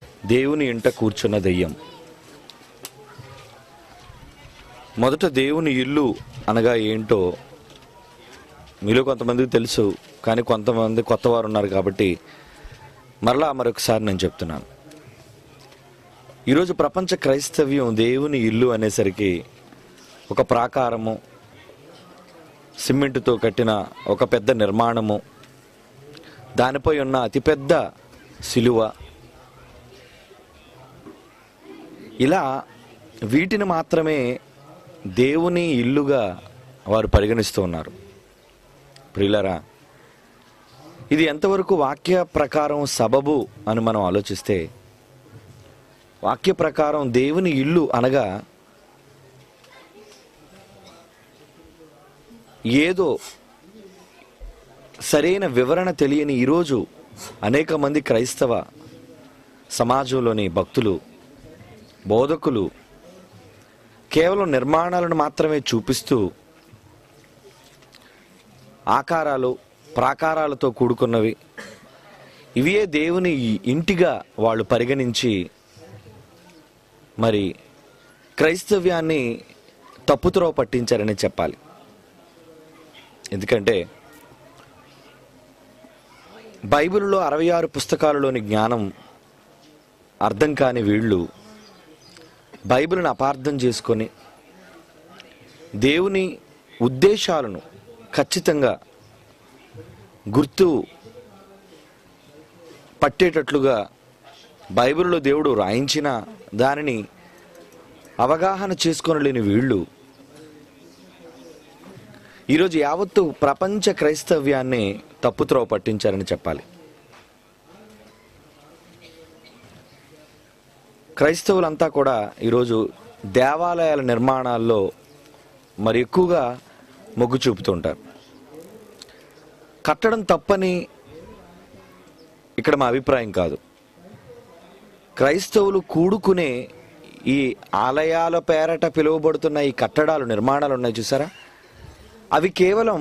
దేవుని ఇంట కూర్చున్న దెయ్యం. మొదట దేవుని ఇల్లు అనగా ఏంటో మీలో కొంతమందికి తెలుసు, కానీ కొంతమంది కొత్తవారు ఉన్నారు కాబట్టి మరొకసారి నేను చెప్తున్నాను. ఈరోజు ప్రపంచ క్రైస్తవ్యం దేవుని ఇల్లు అనేసరికి ఒక ప్రాకారము, సిమెంటుతో కట్టిన ఒక పెద్ద నిర్మాణము, దానిపై ఉన్న అతిపెద్ద సిలువ, ఇలా వీటిని మాత్రమే దేవుని ఇల్లుగా వారు పరిగణిస్తూ ఉన్నారు. ప్రియులారా, ఇది ఎంతవరకు వాక్య ప్రకారం సబబు అని మనం ఆలోచిస్తే, వాక్య ప్రకారం దేవుని ఇల్లు అనగా ఏదో సరైన వివరణ తెలియని ఈరోజు అనేక మంది క్రైస్తవ సమాజంలోని భక్తులు, బోధకులు కేవలం నిర్మాణాలను మాత్రమే చూపిస్తూ ఆకారాలు, ప్రాకారాలతో కూడుకున్నవి ఇవే దేవుని ఇంటిగా వాళ్ళు పరిగణించి మరి క్రైస్తవ్యాన్ని తప్పుత్రోవ పట్టించారని చెప్పాలి. ఎందుకంటే బైబిల్లో 66 పుస్తకాలలోని జ్ఞానం అర్థం కాని వీళ్ళు బైబిల్ని అపార్థం చేసుకొని దేవుని ఉద్దేశాలను ఖచ్చితంగా గుర్తు పట్టేటట్లుగా బైబిల్లో దేవుడు రాయించిన దానిని అవగాహన చేసుకోలేని వీళ్ళు ఈరోజు యావత్తు ప్రపంచ క్రైస్తవ్యాన్ని తప్పుత్రోవ పట్టించారని చెప్పాలి. క్రైస్తవులంతా కూడా ఈరోజు దేవాలయాల నిర్మాణాల్లో మరి ఎక్కువగా మొగ్గు చూపుతుంటారు. కట్టడం తప్పని ఇక్కడ మా అభిప్రాయం కాదు. క్రైస్తవులు కూడుకునే ఈ ఆలయాల పేరట పిలువబడుతున్న ఈ కట్టడాలు, నిర్మాణాలు ఉన్నాయి చూసారా, అవి కేవలం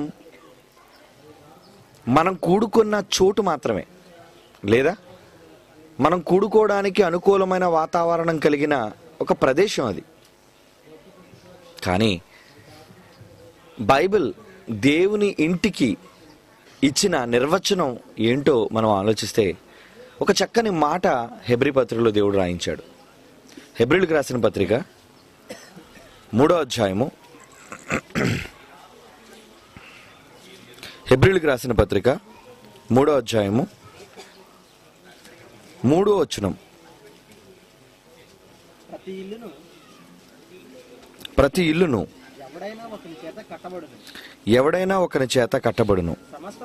మనం కూడుకున్న చోటు మాత్రమే, లేదా మనం కూడుకోవడానికి అనుకూలమైన వాతావరణం కలిగిన ఒక ప్రదేశం అది. కానీ బైబిల్ దేవుని ఇంటికి ఇచ్చిన నిర్వచనం ఏంటో మనం ఆలోచిస్తే ఒక చక్కని మాట హెబ్రీ పత్రికలో దేవుడు రాయించాడు. హెబ్రీలకు రాసిన పత్రిక 3వ అధ్యాయము, హెబ్రీలకు రాసిన పత్రిక 3వ అధ్యాయము 3వ వచనం, ప్రతి ఇల్లును ఎవడైనా ఒకని చేత కట్టబడును,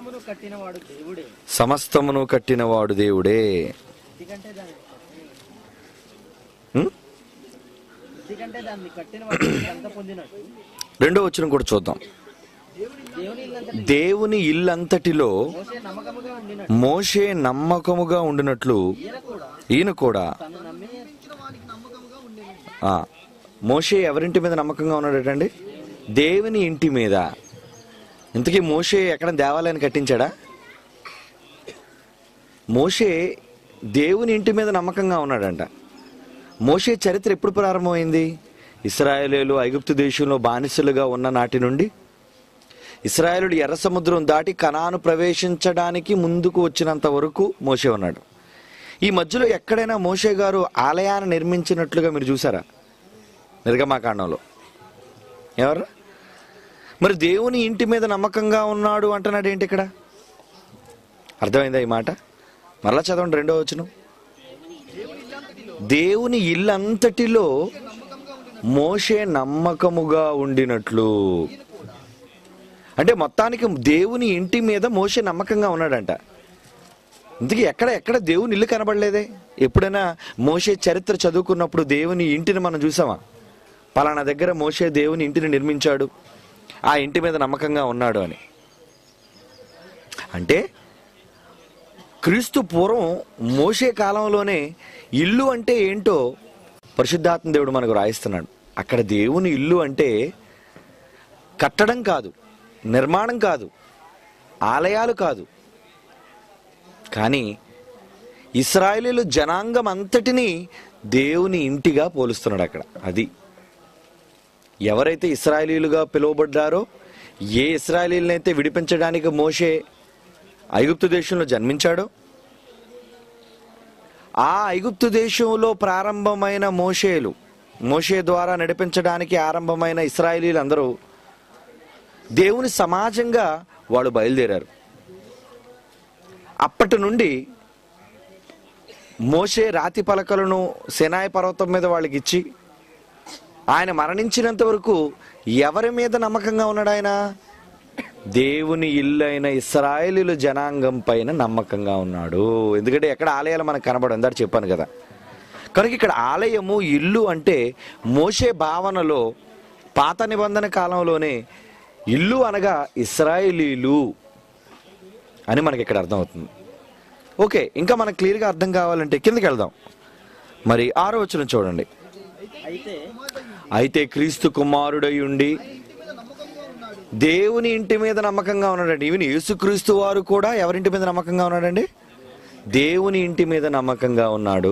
సమస్తమును కట్టినవాడు దేవుడే. రెండో వచనం కూడా చూద్దాం. దేవుని ఇల్లంతటిలో మోషే నమ్మకముగా ఉండినట్లు ఈయన కూడా. మోషే ఎవరింటి మీద నమ్మకంగా ఉన్నాడటండి? దేవుని ఇంటి మీద. ఇంతకీ మోషే ఎక్కడ దేవాలయాన్ని కట్టించాడా? మోషే దేవుని ఇంటి మీద నమ్మకంగా ఉన్నాడంట. మోషే చరిత్ర ఎప్పుడు ప్రారంభమైంది? ఇశ్రాయేలీయులు ఐగుప్తు దేశంలో బానిసలుగా ఉన్న నాటి నుండి ఇశ్రాయేలీయులు ఎర్ర సముద్రం దాటి కనాను ప్రవేశించడానికి ముందుకు వచ్చినంత వరకు మోషే ఉన్నాడు. ఈ మధ్యలో ఎక్కడైనా మోషే గారు ఆలయాన్ని నిర్మించినట్లుగా మీరు చూసారా? నిర్గమాకాండంలో ఎవరు? మరి దేవుని ఇంటి మీద నమ్మకంగా ఉన్నాడు అంటున్నాడు ఏంటి ఇక్కడ? అర్థమైందా ఈ మాట? మరలా చదవండి, 2వ వచనం. దేవుని ఇల్లంతటిలో మోషే నమ్మకముగా ఉండినట్లు. అంటే మొత్తానికి దేవుని ఇంటి మీద మోషే నమ్మకంగా ఉన్నాడంట. ఇందుకే ఎక్కడ దేవుని ఇల్లు కనబడలేదే. ఎప్పుడైనా మోషే చరిత్ర చదువుకున్నప్పుడు దేవుని ఇంటిని మనం చూసామా? పలానా దగ్గర మోషే దేవుని ఇంటిని నిర్మించాడు, ఆ ఇంటి మీద నమ్మకంగా ఉన్నాడు అని. అంటే క్రీస్తు పూర్వం మోషే కాలంలోనే ఇల్లు అంటే ఏంటో పరిశుద్ధాత్మ దేవుడు మనకు రాయిస్తున్నాడు. అక్కడ దేవుని ఇల్లు అంటే కట్టడం కాదు, నిర్మాణం కాదు, ఆలయాలు కాదు, కానీ ఇశ్రాయేలీయుల జనాంగం అంతటినీ దేవుని ఇంటిగా పోలుస్తున్నాడు అక్కడ. అది ఎవరైతే ఇశ్రాయేలీయులుగా పిలువబడ్డారో, ఏ ఇశ్రాయేలీయులనైతే విడిపించడానికి మోషే ఐగుప్తు దేశంలో జన్మించాడో, ఆ ఐగుప్తు దేశంలో ప్రారంభమైన మోషే ద్వారా నడిపించడానికి ఆరంభమైన ఇశ్రాయేలీయులు అందరూ దేవుని సమాజంగా వాళ్ళు బయలుదేరారు. అప్పటి నుండి మోషే రాతి పలకలను సినాయి పర్వతం మీద వాళ్ళకి ఇచ్చి ఆయన మరణించినంత వరకు ఎవరి మీద నమ్మకంగా ఉన్నాడు? ఆయన దేవుని ఇల్లు అయిన ఇశ్రాయేలీయుల జనాంగం పైన నమ్మకంగా ఉన్నాడు. ఎందుకంటే ఎక్కడ ఆలయాలు మనకు కనబడవు, ఇందాక చెప్పాను కదా. కనుక ఇక్కడ ఆలయము, ఇల్లు అంటే మోషే భావనలో పాత నిబంధన కాలంలోనే ఇల్లు అనగా ఇశ్రాయేలీయులు అని మనకి ఇక్కడ అర్థమవుతుంది. ఓకే, ఇంకా మనకు క్లియర్గా అర్థం కావాలంటే కిందకి వెళ్దాం. మరి 6వ వచనం చూడండి. అయితే క్రీస్తు కుమారుడై ఉండి దేవుని ఇంటి మీద నమ్మకంగా ఉన్నాడండి. ఈవెన్ యేసుక్రీస్తు వారు కూడా ఎవరింటి మీద నమ్మకంగా ఉన్నాడండి? దేవుని ఇంటి మీద నమ్మకంగా ఉన్నాడు.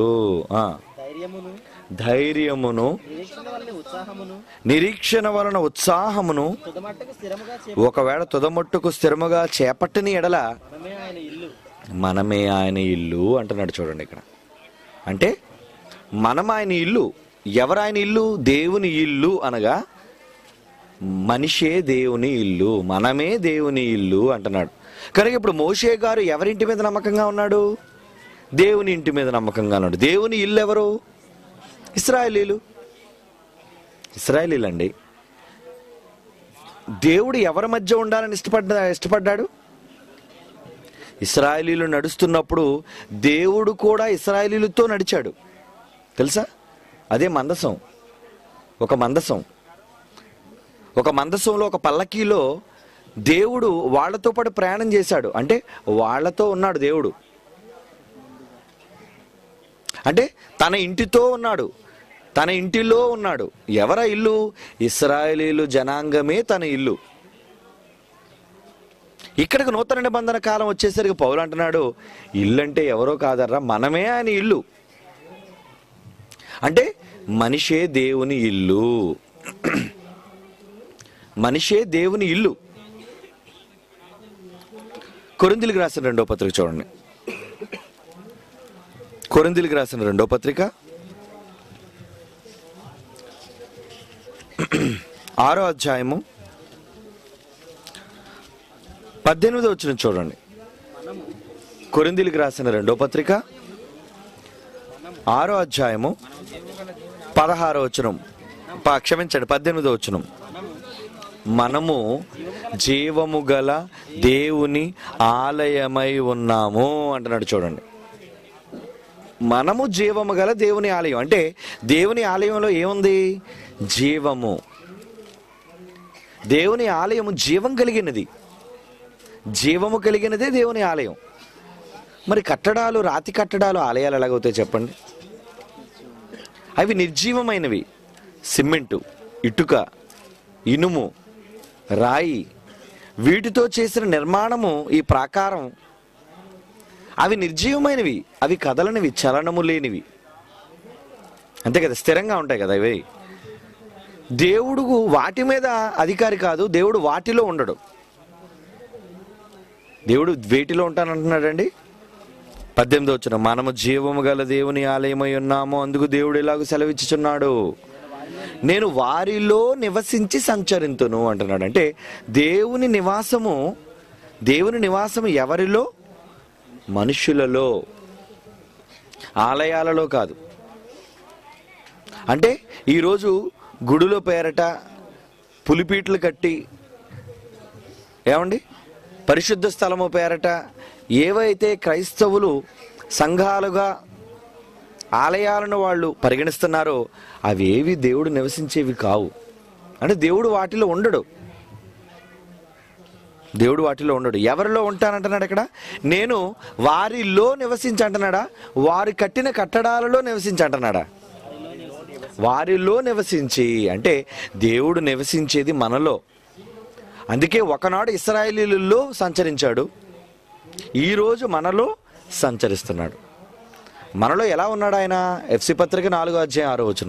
ధైర్యమును, నిరీక్షణ వలన ఉత్సాహమును ఒకవేళ తుదమట్టుకు స్థిరముగా చేపట్టని ఎడల మనమే ఆయన ఇల్లు అంటున్నాడు. చూడండి ఇక్కడ అంటే మనం ఆయన ఇల్లు. ఎవరు ఆయన ఇల్లు? దేవుని ఇల్లు అనగా మనిషే దేవుని ఇల్లు, మనమే దేవుని ఇల్లు అంటున్నాడు. కనుక ఇప్పుడు మోషే గారు ఎవరింటి మీద నమ్మకంగా ఉన్నాడు? దేవుని ఇంటి మీద నమ్మకంగా ఉన్నాడు. దేవుని ఇల్లు ఎవరు? ఇశ్రాయేలీయులు అండి. దేవుడు ఎవరి మధ్య ఉండాలని ఇష్టపడ్డాడు? ఇశ్రాయేలీయులు నడుస్తున్నప్పుడు దేవుడు కూడా ఇశ్రాయేలీయులతో నడిచాడు. తెలుసా? అదే మందసం. ఒక మందసంలో ఒక పల్లకీలో దేవుడు వాళ్లతో పాటు ప్రయాణం చేశాడు. అంటే వాళ్లతో ఉన్నాడు దేవుడు. అంటే తన ఇంటితో ఉన్నాడు, తన ఇంటిలో ఉన్నాడు. ఎవరా ఇల్లు? ఇశ్రాయేలీయులు జనాంగమే తన ఇల్లు. ఇక్కడికి నూతన నిబంధన కాలం వచ్చేసరికి పౌలు అంటున్నాడు, ఇల్లు అంటే ఎవరో కాదర్రా, మనమే ఆయన ఇల్లు. అంటే మనిషే దేవుని ఇల్లు. మనిషే దేవుని ఇల్లు. కొరింథీయులకు రాసిన 2వ పత్రిక చూడండి. కొరింథీయులకు రాసిన 2వ పత్రిక 6వ అధ్యాయము 18వ వచనం చూడండి. కొరింథీయులకు రాసిన 2వ పత్రిక 6వ అధ్యాయము 16వ వచనం, క్షమించండి 18వ వచనం. మనము జీవము గల దేవుని ఆలయమై ఉన్నాము అంటున్నాడు. చూడండి, మనము జీవము గల దేవుని ఆలయం. అంటే దేవుని ఆలయంలో ఏముంది? జీవము. దేవుని ఆలయము జీవం కలిగినది. జీవము కలిగినదే దేవుని ఆలయం. మరి కట్టడాలు, రాతి కట్టడాలు ఆలయాలు ఎలాగవుతాయి చెప్పండి? అవి నిర్జీవమైనవి. సిమెంటు, ఇటుక, ఇనుము, రాయి, వీటితో చేసిన నిర్మాణము, ఈ ప్రాకారం, అవి నిర్జీవమైనవి. అవి కదలనివి, చలనము లేనివి. అంతే కదా, స్థిరంగా ఉంటాయి కదా ఇవి. దేవుడు వాటి మీద అధికారి కాదు. దేవుడు వాటిలో ఉండడు. దేవుడు వేటిలో ఉంటానంటున్నాడండి. 18వ వచనం, మనము జీవము గల దేవుని ఆలయమై ఉన్నాము, అందుకు దేవుడు ఇలాగ సెలవిచ్చుచున్నాడు, నేను వారిలో నివసించి సంచరింతును అంటున్నాడు. అంటే దేవుని నివాసము ఎవరిలో? మనుషులలో, ఆలయాలలో కాదు. అంటే ఈరోజు గుడిలో పేరట పులిపీట్లు కట్టి, ఏమండి, పరిశుద్ధ స్థలము పేరట ఏవైతే క్రైస్తవులు సంఘాలుగా ఆలయాలను వాళ్ళు పరిగణిస్తున్నారో అవేవి దేవుడు నివసించేవి కావు. అంటే దేవుడు వాటిలో ఉండడు. దేవుడు వాటిలో ఉండడు. ఎవరిలో ఉంటానంటున్నాడు ఇక్కడ? నేను వారిలో నివసించి అంటున్నాడా? వారు కట్టిన కట్టడాలలో నివసించి అంటున్నాడా? వారిలో నివసించి అంటే దేవుడు నివసించేది మనలో. అందుకే ఒకనాడు ఇశ్రాయేలీయులలో సంచరించాడు, ఈరోజు మనలో సంచరిస్తున్నాడు. మనలో ఎలా ఉన్నాడు ఆయన? ఎఫ్సి పత్రిక 4:6.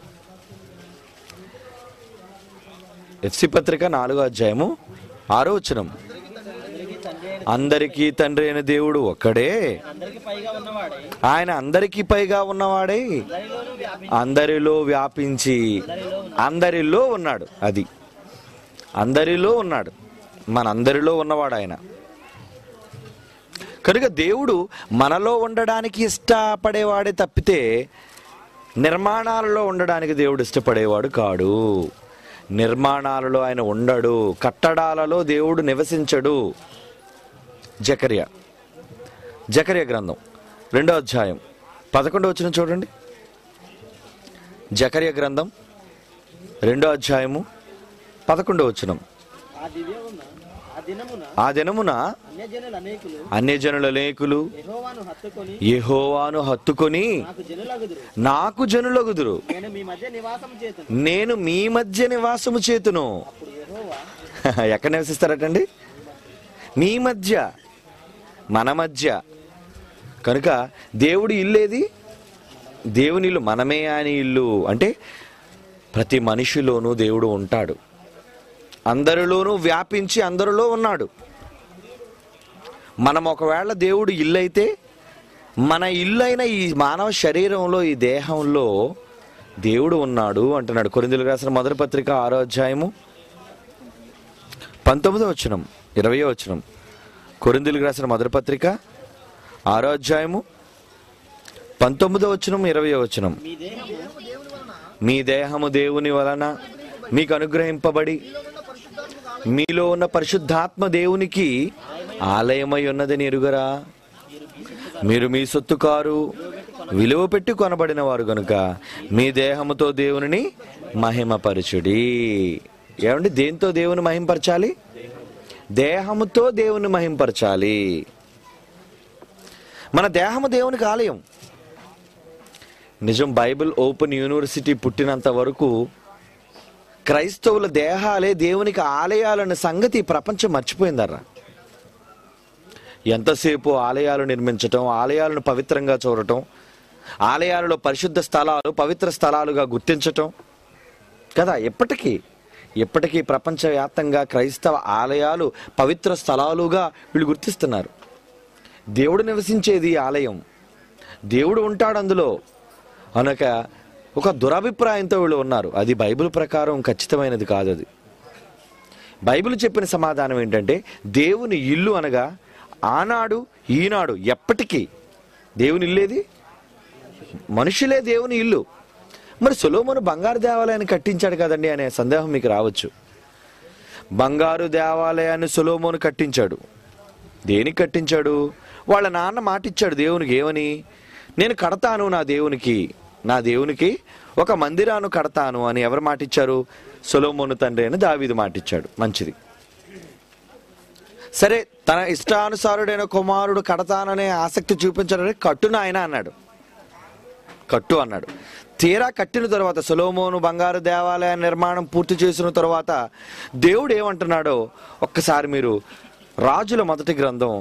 ఎఫ్సి పత్రిక 4:6. అందరికీ తండ్రి అయిన దేవుడు ఒక్కడే, ఆయన అందరికీ పైగా ఉన్నవాడై అందరిలో వ్యాపించి అందరిలో ఉన్నాడు. అది అందరిలో ఉన్నాడు, మనందరిలో ఉన్నవాడు ఆయన. కనుక దేవుడు మనలో ఉండడానికి ఇష్టపడేవాడే తప్పితే నిర్మాణాలలో ఉండడానికి దేవుడు ఇష్టపడేవాడు కాడు. నిర్మాణాలలో ఆయన ఉండడు, కట్టడాలలో దేవుడు నివసించడు. జకర్యా గ్రంథం 2:11 చూడండి. జకర్యా గ్రంథం 2:11. ఆ దినమున అన్యజనుల అనేకులు యెహోవాను హత్తుకొని నాకు జనులగుదురు, నేను మీ మధ్య నివాసము చేతును. ఎక్కడ నివసిస్తారటండి? మీ మధ్య, మన మధ్య. కనుక దేవుడి ఇల్లేది? దేవుని ఇల్లు మనమే. ఆయన ఇల్లు అంటే ప్రతి మనిషిలోనూ దేవుడు ఉంటాడు, అందరిలోనూ వ్యాపించి అందరిలో ఉన్నాడు. మనం ఒకవేళ దేవుడు ఇల్లు అయితే, మన ఇల్లు అయిన ఈ మానవ శరీరంలో, ఈ దేహంలో దేవుడు ఉన్నాడు అంటున్నాడు. కొరింథీయులకు రాసిన మొదటి పత్రిక 6:19, 20. కొరింథీయులకు రాసిన మొదటి పత్రిక 6:19, 20. మీ దేహము దేవుని వలన మీకు అనుగ్రహింపబడి మీలో ఉన్న పరిశుద్ధాత్మ దేవునికి ఆలయమై ఉన్నదని ఎరుగరా? మీరు మీ సొత్తు కారు, విలువ పెట్టి కొనబడిన వారు గనుక మీ దేహముతో దేవుని మహిమపరచుడి. ఏమండి, దేంతో దేవుని మహిమపరచాలి? దేహముతో దేవుని మహిమపరచాలి. మన దేహము దేవునికి ఆలయం. నిజం, బైబిల్ ఓపెన్ యూనివర్సిటీ పుట్టినంత వరకు క్రైస్తవుల దేహాలే దేవునికి ఆలయాలన్న సంగతి ప్రపంచం మర్చిపోయిందర్రా. ఎంతసేపు ఆలయాలు నిర్మించటం, ఆలయాలను పవిత్రంగా చూడటం, ఆలయాలలో పరిశుద్ధ స్థలాలు పవిత్ర స్థలాలుగా గుర్తించటం కదా. ఎప్పటికీ ప్రపంచవ్యాప్తంగా క్రైస్తవ ఆలయాలు పవిత్ర స్థలాలుగా వీళ్ళు గుర్తిస్తున్నారు. దేవుడు నివసించేది ఆలయం, దేవుడు ఉంటాడు అందులో అనక ఒక దురభిప్రాయంతో వీళ్ళు ఉన్నారు. అది బైబిల్ ప్రకారం ఖచ్చితమైనది కాదు. అది బైబిల్ చెప్పిన సమాధానం ఏంటంటే, దేవుని ఇల్లు అనగా ఆనాడు ఈనాడు ఎప్పటికీ దేవుని ఇల్లేది, మనుషులే దేవుని ఇల్లు. మరి సొలొమోను బంగారు దేవాలయాన్ని కట్టించాడు కదండి అనే సందేహం మీకు రావచ్చు. బంగారు దేవాలయాన్ని సొలొమోను కట్టించాడు. దేనికి కట్టించాడు? వాళ్ళ నాన్న మాటిచ్చాడు దేవునికి. ఏమని? నేను కడతాను నా దేవునికి ఒక మందిరాన్ని కడతాను అని. ఎవరు మాటిచ్చారు? సొలొమోను తండ్రి అని దావీదు మాటిచ్చాడు. మంచిది. సరే, తన ఇష్టానుసారుడైన కుమారుడు కడతాననే ఆసక్తి చూపించాడని కట్టును ఆయన అన్నాడు. కట్టు అన్నాడు. తీరా కట్టిన తర్వాత, సొలొమోను బంగారు దేవాలయ నిర్మాణం పూర్తి చేసిన తర్వాత దేవుడు ఏమంటున్నాడో ఒక్కసారి మీరు రాజుల మొదటి గ్రంథం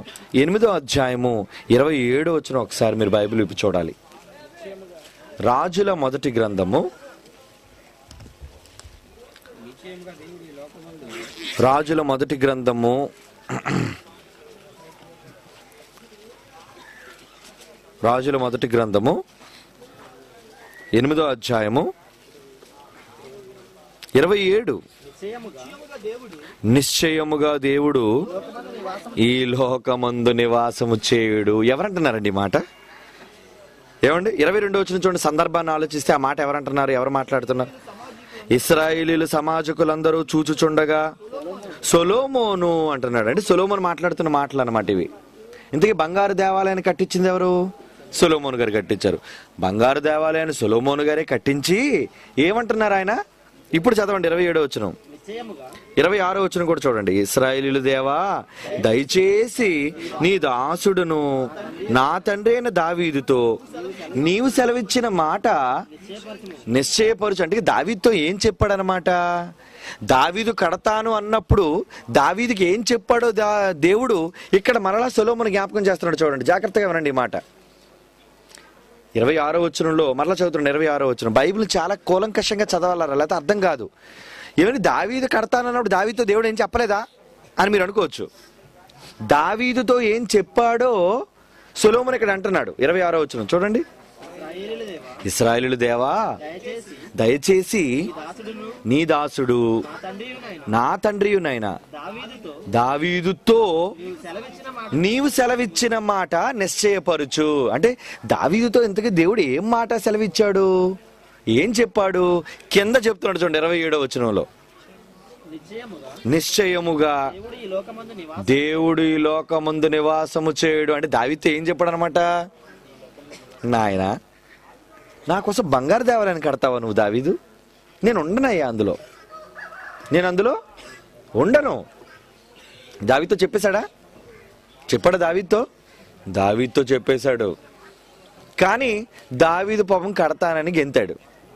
8:27 ఒకసారి మీరు బైబిల్ విప్పి చూడాలి. రాజుల మొదటి గ్రంథము 8:27. నిశ్చయముగా దేవుడు ఈ లోకమందు నివాసము చేయుడు. ఎవరంటున్నారండి ఈ మాట? ఏమండి, 22 చూడండి. సందర్భాన్ని ఆలోచిస్తే ఆ మాట ఎవరంటున్నారు? ఎవరు మాట్లాడుతున్నారు? ఇశ్రాయేలీయుల సమాజకులందరూ చూచుచుండగా సొలొమోను అంటున్నాడు. అంటే సొలొమోను మాట్లాడుతున్న మాటలు అన్నమాట ఇవి. ఇంతకీ బంగారు దేవాలయాన్ని కట్టించింది ఎవరు? సొలొమోను గారు కట్టించారు. బంగారు దేవాలయాన్ని సొలొమోను గారే కట్టించి ఏమంటున్నారు ఆయన? ఇప్పుడు చదవండి 27. 26 కూడా చూడండి. ఇశ్రాయేలీయుల దేవా, దయచేసి నీ దాసుడును నా తండ్రి అయిన దావీదుతో నీవు సెలవిచ్చిన మాట నిశ్చయపరచు. అంటే దావీదుతో ఏం చెప్పాడనమాట? దావీదు కడతాను అన్నప్పుడు దావీదుకి ఏం చెప్పాడో దేవుడు ఇక్కడ మరలా సొలొమోను జ్ఞాపకం చేస్తున్నాడు. చూడండి, జాగ్రత్తగా వినండి ఈ మాట. 26వ వచనంలో మరలా చదువుతున్నాను. 26వ వచనం. బైబిల్ చాలా కూలంకషంగా చదవాలరా, లేకపోతే అర్థం కాదు. ఏమని దావీదు కడతానన్నప్పుడు దావీదుతో దేవుడు ఏం చెప్పలేదా అని మీరు అనుకోవచ్చు. దావీదుతో ఏం చెప్పాడో సొలొమోను ఇక్కడ అంటున్నాడు. 26వ వచనం చూడండి. ఇశ్రాయేలు దేవా, దయచేసి నీ దాసుడు నా తండ్రియునైనా దావీదుతో నీవు సెలవిచ్చిన మాట నిశ్చయపరుచు. అంటే దావీదుతో ఇంతకీ దేవుడు ఏం మాట సెలవిచ్చాడు, ఏం చెప్పాడు కింద చెప్తున్నాడు చూడండి 27వ వచనంలో. నిశ్చయముగా దేవుడు ఈ లోకమందు నివాసము చేయడు. అంటే దావీదుతో ఏం చెప్పాడు అనమాట, నాయన నా కోసం బంగారు దేవాలయాన్ని కడతావా నువ్వు దావీదు? నేను ఉండనయ్యా అందులో, నేను అందులో ఉండను. దావీదుతో చెప్పేశాడా? చెప్పాడు దావీదుతో చెప్పేశాడు. కానీ దావీదు పాపం కడతానని గెంతాడు.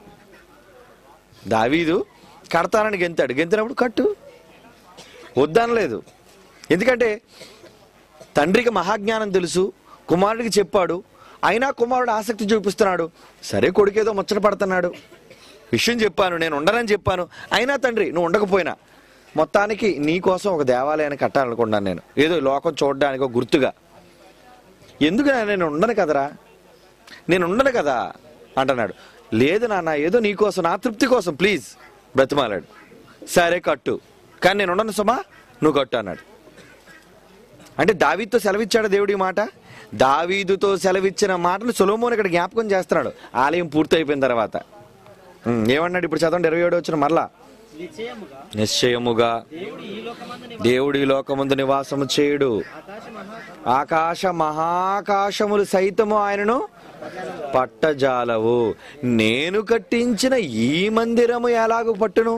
దావీదు కడతానని గెంతినప్పుడు కట్టు వద్దనలేదు. ఎందుకంటే తండ్రికి మహాజ్ఞానం తెలుసు, కుమారుడికి చెప్పాడు. అయినా కుమారుడు ఆసక్తి చూపిస్తున్నాడు. సరే కొడుకేదో ముచ్చట పడుతున్నాడు, విషయం చెప్పాను, నేను ఉండనని చెప్పాను. అయినా తండ్రి నువ్వు ఉండకపోయినా మొత్తానికి నీ కోసం ఒక దేవాలయాన్ని కట్టాలనుకున్నాను నేను, ఏదో లోకం చూడడానికి ఒక గుర్తుగా. ఎందుకు నేను ఉండను కదరా, నేను ఉండను కదా అంటున్నాడు. లేదు నాన్న, ఏదో నీ కోసం, నా తృప్తి కోసం ప్లీజ్ బ్రతిమాలాడు. సరే కట్టు, కానీ నేను ఉండను సుమా, నువ్వు కట్టు అన్నాడు. అంటే దావీదుతో సెలవిచ్చాడు దేవుడి మాట. దావీదుతో సెలవిచ్చిన మాటను సొలొమోను ఇక్కడ జ్ఞాపకం చేస్తున్నాడు ఆలయం పూర్తయిపోయిన తర్వాత. ఏమన్నాడు ఇప్పుడు చదవండి 27వ వచనం మరలా. నిశ్చయముగా దేవుడు ఈ లోకమందు నివాసము చేయుడు, ఆకాశ మహాకాశములు సైతము ఆయనను పట్టజాలవు. నేను కట్టించిన ఈ మందిరము ఎలాగూ పట్టును?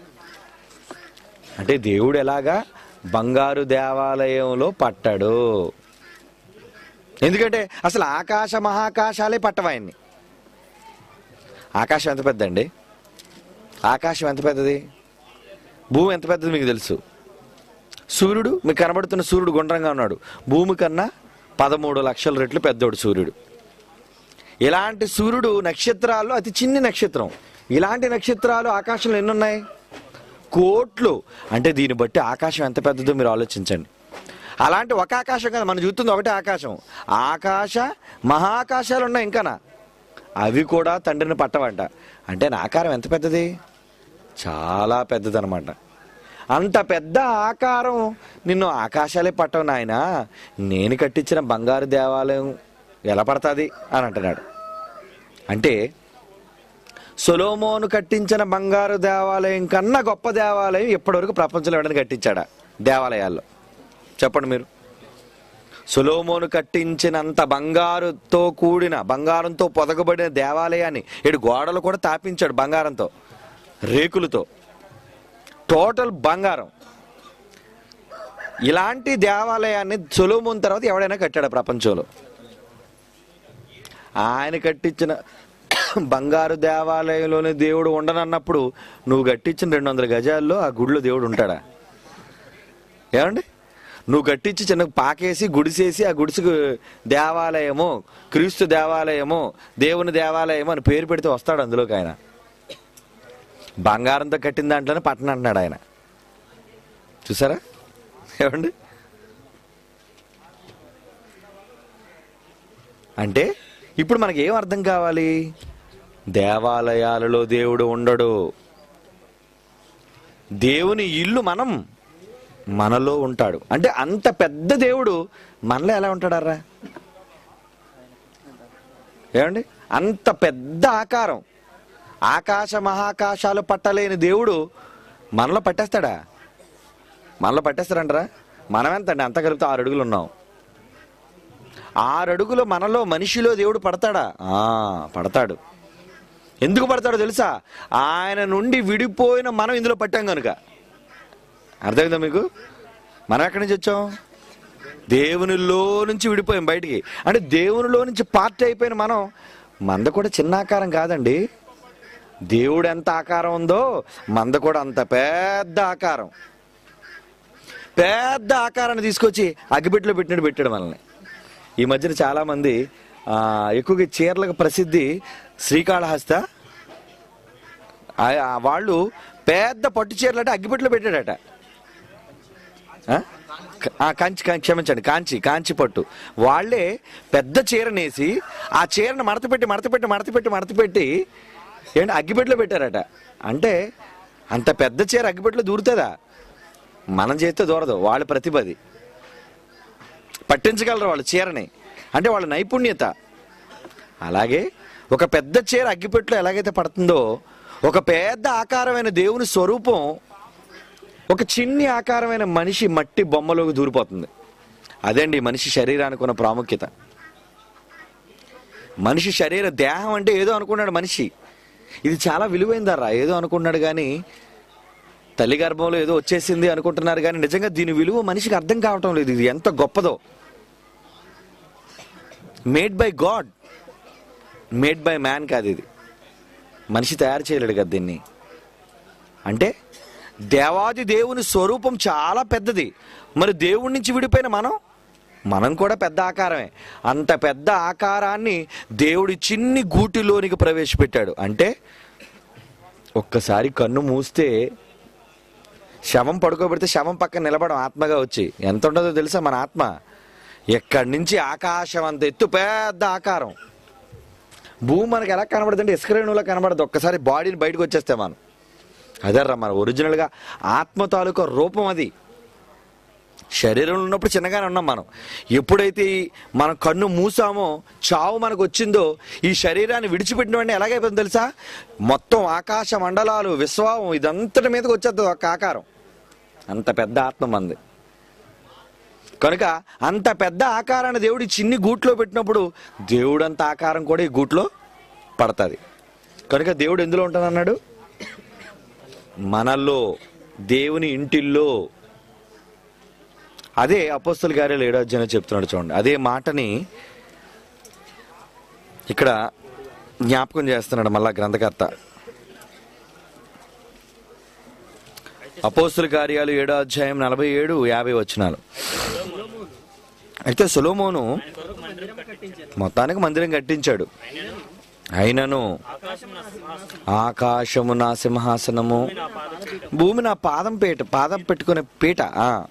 అంటే దేవుడు ఎలాగా బంగారు దేవాలయంలో పట్టాడు. ఎందుకంటే అసలు ఆకాశ మహాకాశాలే పట్టవాయన్ని. ఆకాశం ఎంత పెద్దండి, ఆకాశం ఎంత పెద్దది, భూమి ఎంత పెద్దది మీకు తెలుసు. సూర్యుడు, మీకు కనబడుతున్న సూర్యుడు గుండ్రంగా ఉన్నాడు, భూమి కన్నా 13 లక్షల రెట్లు పెద్దోడు సూర్యుడు. ఇలాంటి సూర్యుడు నక్షత్రాల్లో అతి చిన్ని నక్షత్రం. ఇలాంటి నక్షత్రాలు ఆకాశంలో ఎన్ని ఉన్నాయి? కోట్లు. అంటే దీన్ని బట్టి ఆకాశం ఎంత పెద్దదో మీరు ఆలోచించండి. అలాంటి ఒక ఆకాశం కదా మనం చూస్తుంది, ఒకటే ఆకాశం. ఆకాశ మహాకాశాలు ఉన్నాయి ఇంకానా, అవి కూడా తండ్రిని పట్టవంట. అంటే నా ఆకారం ఎంత పెద్దది, చాలా పెద్దది అనమాట. అంత పెద్ద ఆకారం నిన్ను ఆకాశాలే పట్టవు నాయన, నేను కట్టించిన బంగారు దేవాలయం ఎలా పడుతుంది అని అంటున్నాడు. అంటే సొలొమోను కట్టించిన బంగారు దేవాలయం కన్నా గొప్ప దేవాలయం ఇప్పటివరకు ప్రపంచంలో ఎవరైనా కట్టించాడా దేవాలయాల్లో? చెప్పండి మీరు. సొలొమోను కట్టించినంత బంగారుతో కూడిన, బంగారంతో పొదగబడిన దేవాలయాన్ని ఇటు గోడలు కూడా తాపించాడు బంగారంతో, రేకులతో, టోటల్ బంగారం. ఇలాంటి దేవాలయాన్ని సొలొమోను తర్వాత ఎవడైనా కట్టాడా ప్రపంచంలో? ఆయన కట్టించిన బంగారు దేవాలయంలోనే దేవుడు ఉండనన్నప్పుడు నువ్వు కట్టించిన 200 గజాల్లో ఆ గుడిలో దేవుడు ఉంటాడా? ఏమండి, నువ్వు కట్టించి చిన్న పాకేసి గుడిసేసి ఆ గుడిసుకు దేవాలయము, క్రీస్తు దేవాలయము, దేవుని దేవాలయము అని పేరు పెడితే వస్తాడు అందులోకి ఆయన? బంగారంతో కట్టిన దాంట్లోనే పట్టణ అంటున్నాడు ఆయన. చూసారా ఏమండి? అంటే ఇప్పుడు మనకి ఏం అర్థం కావాలి? దేవాలయాలలో దేవుడు ఉండడు. దేవుని ఇల్లు మనలో ఉంటాడు. అంటే అంత పెద్ద దేవుడు మనలో ఎలా ఉంటాడారా? ఏమండి, అంత పెద్ద ఆకారం, ఆకాశ మహాకాశాలు పట్టలేని దేవుడు మనలో పట్టేస్తాడా? మనలో పట్టేస్తారంటారా? మనం ఎంతండి, అంత కలిపితే 6 అడుగులు ఉన్నాం. 6 అడుగులు మనలో, మనిషిలో దేవుడు పడతాడా? పడతాడు. ఎందుకు పడతాడో తెలుసా? ఆయన నుండి విడిపోయిన మనం ఇందులో పట్టాం కనుక. అర్థమైందా మీకు? మనం ఎక్కడి నుంచి వచ్చాం? దేవునిలో నుంచి విడిపోయాం బయటికి. అంటే దేవునిలో నుంచి పార్ట్ అయిపోయిన మంద కూడా చిన్న ఆకారం కాదండి. దేవుడు ఎంత ఆకారం ఉందో మంద కూడా అంత పెద్ద ఆకారం. పెద్ద ఆకారాన్ని తీసుకొచ్చి అగ్గిపెట్టెలో పెట్టినట్టు పెట్టాడు మనల్ని. ఈ మధ్యన చాలామంది ఎక్కువగా చీరలకు ప్రసిద్ధి శ్రీకాళహస్త. వాళ్ళు పెద్ద పట్టు చీరలు అంటే అగ్గిపెట్టెలో పెట్టాడట. క్షమించండి, కాంచి పట్టు. వాళ్ళే పెద్ద చీరనేసి ఆ చీరను మడతపెట్టి ఏంటి అగ్గిపెట్టెలో పెట్టారట. అంటే అంత పెద్ద చీర అగ్గిపెట్టెలో దూరుతుందా? మనం చేస్తే దూరదు. వాళ్ళ ప్రతిభది, పట్టించగలరు వాళ్ళు చీరని, అంటే వాళ్ళ నైపుణ్యత. అలాగే ఒక పెద్ద చీర అగ్గిపెట్టెలో ఎలాగైతే పడుతుందో, ఒక పెద్ద ఆకారమైన దేవుని స్వరూపం ఒక చిన్ని ఆకారమైన మనిషి మట్టి బొమ్మలోకి దూరిపోతుంది. అదండి మనిషి శరీరానికి ఉన్న ప్రాముఖ్యత. మనిషి శరీర దేహం అంటే ఏదో అనుకున్నాడు మనిషి, ఇది చాలా విలువైందరా ఏదో అనుకున్నాడు, కానీ తల్లి గర్భంలో ఏదో వచ్చేసింది అనుకుంటున్నారు, కానీ నిజంగా దీని విలువ మనిషికి అర్థం కావటం లేదు. ఇది ఎంత గొప్పదో. Made by God, made by man కాదు. ఇది మనిషి తయారు చేయలేడు కదా దీన్ని. అంటే దేవాది దేవుని స్వరూపం చాలా పెద్దది. మరి దేవుడి నుంచి విడిపోయిన మనం కూడా పెద్ద ఆకారమే. అంత పెద్ద ఆకారాన్ని దేవుడి చిన్ని గూటిలోనికి ప్రవేశపెట్టాడు. అంటే ఒక్కసారి కన్ను మూస్తే శవం పడుకోబెడితే శవం పక్కన నిలబడం ఆత్మగా వచ్చి ఎంత ఉంటుందో తెలుసా? మన ఆత్మ ఎక్కడి నుంచి ఆకాశం అంత ఎత్తు పెద్ద ఆకారం. భూమి మనకు ఎలా కనబడుతుంటే ఇసుక రేణువులో కనబడదు. ఒక్కసారి బాడీని బయటకు వచ్చేస్తే మనం అదర్రా మన ఒరిజినల్గా ఆత్మ తాలూకా రూపం అది. శరీరంలో ఉన్నప్పుడు చిన్నగానే ఉన్నాం మనం. ఎప్పుడైతే మనం కన్ను మూసామో, చావు మనకు వచ్చిందో, ఈ శరీరాన్ని విడిచిపెట్టిన వెంటనే ఎలాగైపోతుంది తెలుసా? మొత్తం ఆకాశ మండలాలు, విశ్వం ఇదంతటి మీదకి వచ్చేది ఒక ఆకారం. అంత పెద్ద ఆత్మ మంది. కనుక అంత పెద్ద ఆకారాన్ని దేవుడి చిన్ని గూట్లో పెట్టినప్పుడు దేవుడంత ఆకారం కూడా ఈ గూట్లో పడుతుంది. కనుక దేవుడు ఎందులో ఉంటానన్నాడు? మనల్లో, దేవుని ఇంటిల్లో. అదే అపోస్తలుల కార్యాలు 7వ అధ్యాయంలో చెప్తున్నాడు చూడండి. అదే మాటని ఇక్కడ జ్ఞాపకం చేస్తున్నాడు మళ్ళా గ్రంథకర్త. అపోస్తలుల కార్యాలు 7వ అధ్యాయం 47, 50 వచనాలు. అయితే సొలొమోను మొత్తానికి మందిరం కట్టించాడు. అయినను ఆకాశము నా సింహాసనము, భూమి నా పాదం పెట్టుకునే పీట.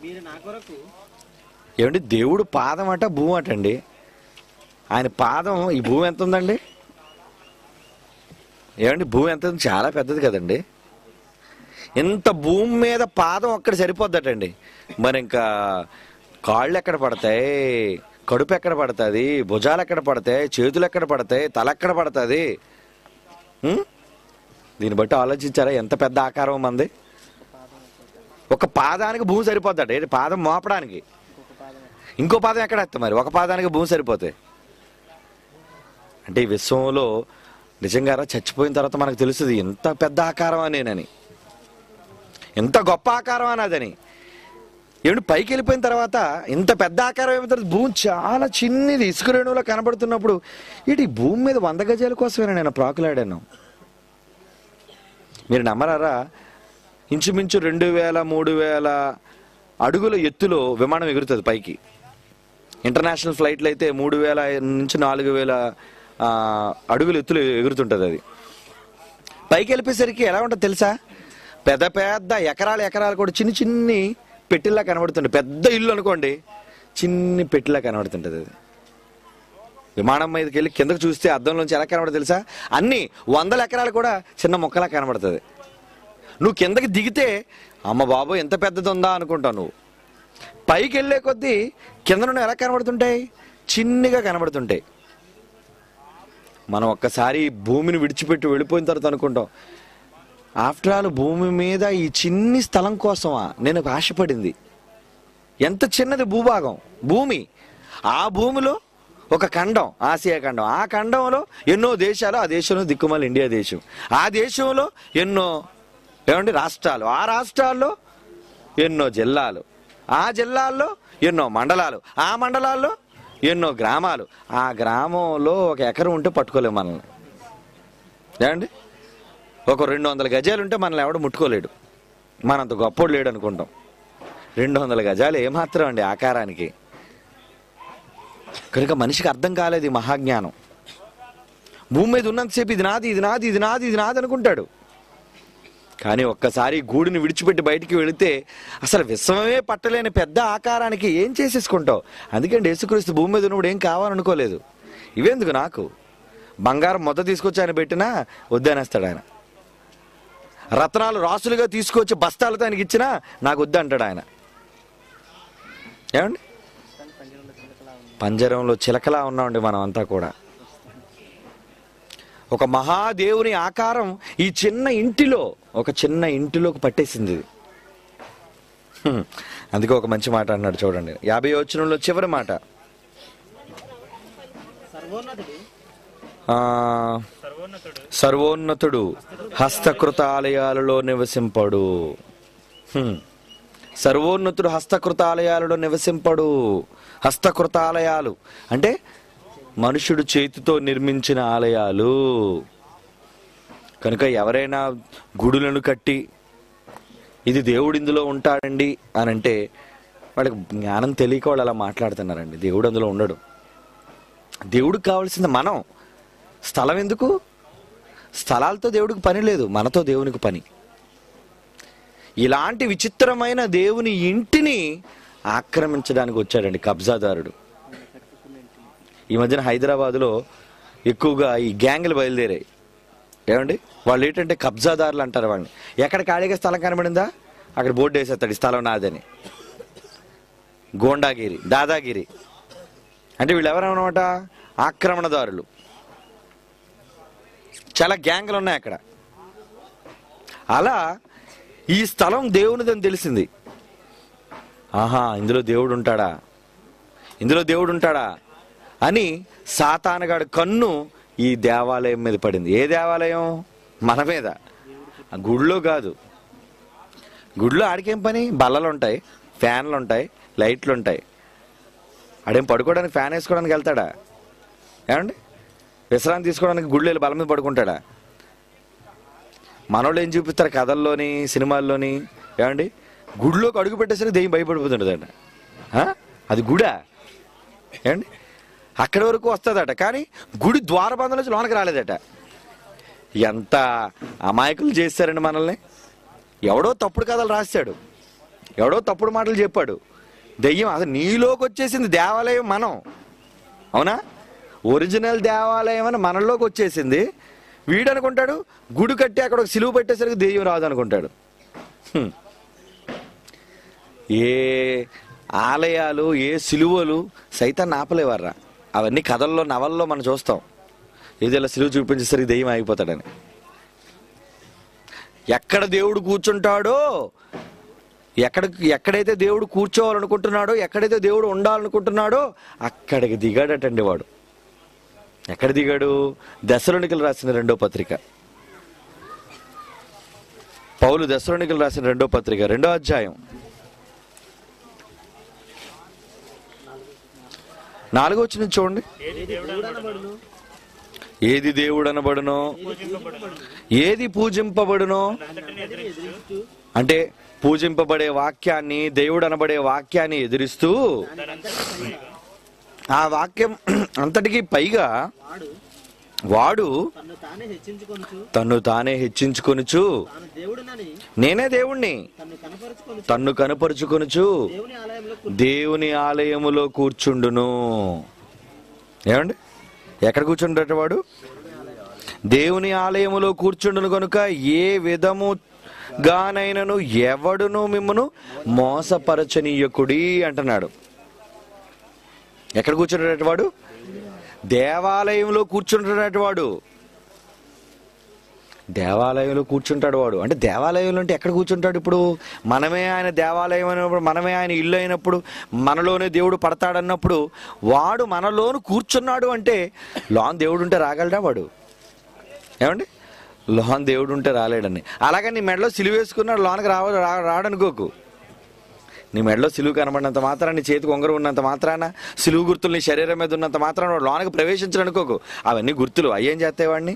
ఏమండి, దేవుడు పాదం అట, భూమి అటండి. ఆయన పాదం, ఈ భూమి ఎంత ఉందండి? ఏమండి, భూమి ఎంత ఉంది? చాలా పెద్దది కదండి. ఇంత భూమి మీద పాదం ఒక్కటి సరిపోద్దటండి. మరి ఇంకా కాళ్ళు ఎక్కడ పడతాయి, కడుపు ఎక్కడ పడుతుంది, భుజాలు ఎక్కడ పడతాయి, చేతులు ఎక్కడ పడతాయి, తల ఎక్కడ పడుతుంది? దీన్ని బట్టి ఆలోచించారా ఎంత పెద్ద ఆకారం మంది? ఒక పాదానికి భూమి సరిపోద్దట. ఏంటి, పాదం మోపడానికి ఇంకో పాదం ఎక్కడ వేస్తాం? మరి ఒక పాదానికి భూమి సరిపోతాయి అంటే ఈ విశ్వంలో నిజంగా చచ్చిపోయిన తర్వాత మనకు తెలుస్తుంది ఎంత పెద్ద ఆకారం అనేనని, ఎంత గొప్ప ఆకారం అన్నదని. ఏమిటి, పైకి వెళ్ళిపోయిన తర్వాత ఇంత పెద్ద ఆకారం ఏమవుతుంది? భూమి చాలా చిన్నది, ఇసుక రేణువులో కనబడుతున్నప్పుడు ఏంటి భూమి మీద 100 గజాల కోసమేనా నేను ప్రాకులాడాను? మీరు నమ్మరారా? ఇంచుమించు 2000-3000 అడుగుల ఎత్తులో విమానం ఎగురుతుంది పైకి. ఇంటర్నేషనల్ ఫ్లైట్లు అయితే 3000 నుంచి 4000 అడుగుల ఎత్తులు ఎగురుతుంటుంది. అది పైకి వెళ్ళిపోయేసరికి ఎలా ఉంటుంది తెలుసా? పెద్ద పెద్ద ఎకరాలు కూడా చిన్ని పెట్టిల్లా కనబడుతుంటుంది. పెద్ద ఇల్లు అనుకోండి, చిన్ని పెట్టిలా కనబడుతుంటుంది. అది విమానం మీదకి వెళ్ళి కిందకు చూస్తే అద్దంలోంచి ఎలా కనబడుతుంది తెలుసా? అన్ని 100 ఎకరాలు కూడా చిన్న మొక్కలా కనబడుతుంది. నువ్వు కిందకి దిగితే అమ్మ బాబు ఎంత పెద్దది ఉందా అనుకుంటావు. నువ్వు పైకి వెళ్ళే కొద్దీ కింద నుండి ఎలా కనబడుతుంటాయి? చిన్నగా కనబడుతుంటాయి. మనం ఒక్కసారి భూమిని విడిచిపెట్టి వెళ్ళిపోయిన తర్వాత అనుకుంటాం, ఆఫ్టర్ ఆల్ భూమి మీద ఈ చిన్ని స్థలం కోసమా నేను ఆశపడింది? ఎంత చిన్నది భూభాగం, భూమి. ఆ భూమిలో ఒక ఖండం, ఆసియా ఖండం. ఆ ఖండంలో ఎన్నో దేశాలు, ఆ దేశంలో దిక్కుమాలి ఇండియా దేశం. ఆ దేశంలో ఎన్నో రాష్ట్రాలు, ఆ రాష్ట్రాల్లో ఎన్నో జిల్లాలు, ఆ జిల్లాల్లో ఎన్నో మండలాలు, ఆ మండలాల్లో ఎన్నో గ్రామాలు. ఆ గ్రామంలో ఒక ఎకరం ఉంటే పట్టుకోలేము మనల్ని. ఏమండి, ఒక 200 గజాలు ఉంటే మనల్ని ఎవడు ముట్టుకోలేడు. మనంత గొప్పోడు లేడు అనుకుంటాం. 200 గజాలు ఏమాత్రం అండి ఆకారానికి. కనుక మనిషికి అర్థం కాలేదు ఈ మహాజ్ఞానం. భూమి మీద ఉన్నంతసేపు ఇది నాది, ఇది నాది, ఇది నాది, ఇది నాది అనుకుంటాడు. కానీ ఒక్కసారి గూడుని విడిచిపెట్టి బయటికి వెళితే అసలు విశ్వమే పట్టలేని పెద్ద ఆకారానికి ఏం చేసేసుకుంటావు. అందుకంటే యేసుక్రీస్తు భూమి మీద ఉన్నప్పుడు ఏం కావాలనుకోలేదు. ఇవేందుకు నాకు, బంగారం మొత్తం తీసుకొచ్చి ఆయన పెట్టినా వద్దనేస్తాడు ఆయన. రత్నాలు రాసులుగా తీసుకొచ్చి బస్తాలతో ఆయనకి ఇచ్చినా నాకు వద్దు అంటాడు ఆయన. ఏమండి, పంజరంలో చిలకలా ఉన్నామండి మనం అంతా కూడా. ఒక మహాదేవుని ఆకారం ఈ చిన్న ఇంటిలో, ఒక చిన్న ఇంటిలోకి పట్టేసింది ఇది. అందుకే ఒక మంచి మాట అన్నాడు చూడండి, 50వ వచనంలో చివరి మాట, సర్వోన్నతుడు హస్తకృత ఆలయాలలో నివసింపడు. సర్వోన్నతుడు హస్తకృత ఆలయాలలో నివసింపడు. హస్తకృత ఆలయాలు అంటే మనుషుడు చేతితో నిర్మించిన ఆలయాలు. కనుక ఎవరైనా గుడులను కట్టి ఇది దేవుడు ఇందులో ఉంటాడండి అని అంటే వాళ్ళకి జ్ఞానం తెలియక వాళ్ళు అలా మాట్లాడుతున్నారండి. దేవుడు అందులో ఉండడు. దేవుడికి కావాల్సింది మనం. స్థలం ఎందుకు? స్థలాలతో దేవుడికి పని లేదు, మనతో దేవునికి పని. ఇలాంటి విచిత్రమైన దేవుని ఇంటిని ఆక్రమించడానికి వచ్చాడండి కబ్జాదారుడు. ఈ మధ్యన హైదరాబాదులో ఎక్కువగా ఈ గ్యాంగులు బయలుదేరాయి. ఏమండి, వాళ్ళు ఏంటంటే కబ్జాదారులు అంటారు వాళ్ళని. ఎక్కడ ఖాళీగా స్థలం కనబడిందా అక్కడ బోర్డు వేసేస్తాడు, ఈ స్థలం నాదని. గోండాగిరి, దాదాగిరి అంటే వీళ్ళు ఎవరన్నమాట? ఆక్రమణదారులు. చాలా గ్యాంగులు ఉన్నాయి అక్కడ. అలా ఈ స్థలం దేవునిదని తెలిసింది. ఆహా, ఇందులో దేవుడు ఉంటాడా, ఇందులో దేవుడు ఉంటాడా అని సాతానుగాడు కన్ను ఈ దేవాలయం మీద పడింది. ఏ దేవాలయం? మన మీద. ఆ గుడిలో కాదు. గుడిలో ఆడికేం పని? బల్లలు ఉంటాయి, ఫ్యాన్లు ఉంటాయి, లైట్లు ఉంటాయి. ఆడేం పడుకోవడానికి ఫ్యాన్ వేసుకోవడానికి వెళ్తాడా? ఏమండి, విశ్రాంతి తీసుకోవడానికి గుడిలో వెళ్ళి బల్ల మీద పడుకుంటాడా? మనోళ్ళు ఏం చూపిస్తారు కథల్లోని సినిమాల్లోని? ఏమండి, గుడిలోకి అడుగు పెట్టేసరికి దెయ్యం భయపడిపోతుంటుందట. అది గుడా? ఏమండి, అక్కడి వరకు వస్తుందట, కానీ గుడి ద్వారబంధం నుంచి లోనకి రాలేదట. ఎంత అమాయకులు చేశారండి మనల్ని. ఎవడో తప్పుడు కథలు రాశాడు, ఎవడో తప్పుడు మాటలు చెప్పాడు. దెయ్యం అసలు నీలోకి వచ్చేసింది. దేవాలయం మనం, అవునా? ఒరిజినల్ దేవాలయం అని మనలోకి వచ్చేసింది. వీడు అనుకుంటాడు గుడి కట్టి అక్కడ ఒక సిలువ పెట్టేసరికి దెయ్యం రాదు అనుకుంటాడు. ఏ ఆలయాలు, ఏ సిలువలు సైతాన్ని ఆపలేవర్రా. అవన్నీ కథల్లో, నవల్లో మనం చూస్తాం. ఏదైనా సిలువ చూపించేసరికి దెయ్యం ఆగిపోతాడని. ఎక్కడ దేవుడు కూర్చుంటాడో, ఎక్కడైతే దేవుడు కూర్చోవాలనుకుంటున్నాడో, ఎక్కడైతే దేవుడు ఉండాలనుకుంటున్నాడో అక్కడికి దిగాడటండి వాడు. ఎక్కడ దిగాడు? దెస్సలోనికలు రాసిన 2వ పత్రిక. పౌలు దెస్సలోనికలు రాసిన 2వ పత్రిక 2వ అధ్యాయం 4వ వచనం చూడండి. ఏది దేవుడు అనబడునో, ఏది పూజింపబడునో అంటే పూజింపబడే వాక్యాన్ని, దేవుడు అనబడే వాక్యాన్ని ఎదిరిస్తూ ఆ వాక్యం అంతటికి పైగా వాడు తన్ను తానే హెచ్చించుకొనుచు నేనే దేవుణ్ణి తన్ను కనపరుచుకొనుచు దేవుని ఆలయములో కూర్చుండును. ఏమండి, ఎక్కడ కూర్చుండట వాడు? దేవుని ఆలయములో కూర్చుండును. కనుక ఏ విధముగానైనను ఎవడును మిమ్మును మోసపరచనీయకుడి అంటున్నాడు. ఎక్కడ కూర్చుంటాడట వాడు? దేవాలయంలో కూర్చుంటాడట వాడు. దేవాలయంలో కూర్చుంటాడు వాడు. అంటే దేవాలయంలో అంటే ఎక్కడ కూర్చుంటాడు? ఇప్పుడు మనమే ఆయన దేవాలయం అయినప్పుడు, మనమే ఆయన ఇల్లు అయినప్పుడు, మనలోనే దేవుడు పడతాడన్నప్పుడు వాడు మనలోను కూర్చున్నాడు అంటే లోన్ దేవుడు ఉంటే రాగలడా వాడు? ఏమండి, లోన్ దేవుడు ఉంటే రాలేడని. అలాగే నీ మెడలో సిలువ వేసుకున్నాడు, లోనకి రాడనుకోకు. నీ మెడలో సిలువు కనబడినంత మాత్రాన, నీ చేతికి ఉంగరం ఉన్నంత మాత్రాన, సిలువు గుర్తులు నీ శరీరం మీద ఉన్నంత మాత్రాన వాడు లోనకి ప్రవేశించడు అనుకోకు. అవన్నీ గుర్తులు. అయ్యేం చేస్తాయి వాడిని?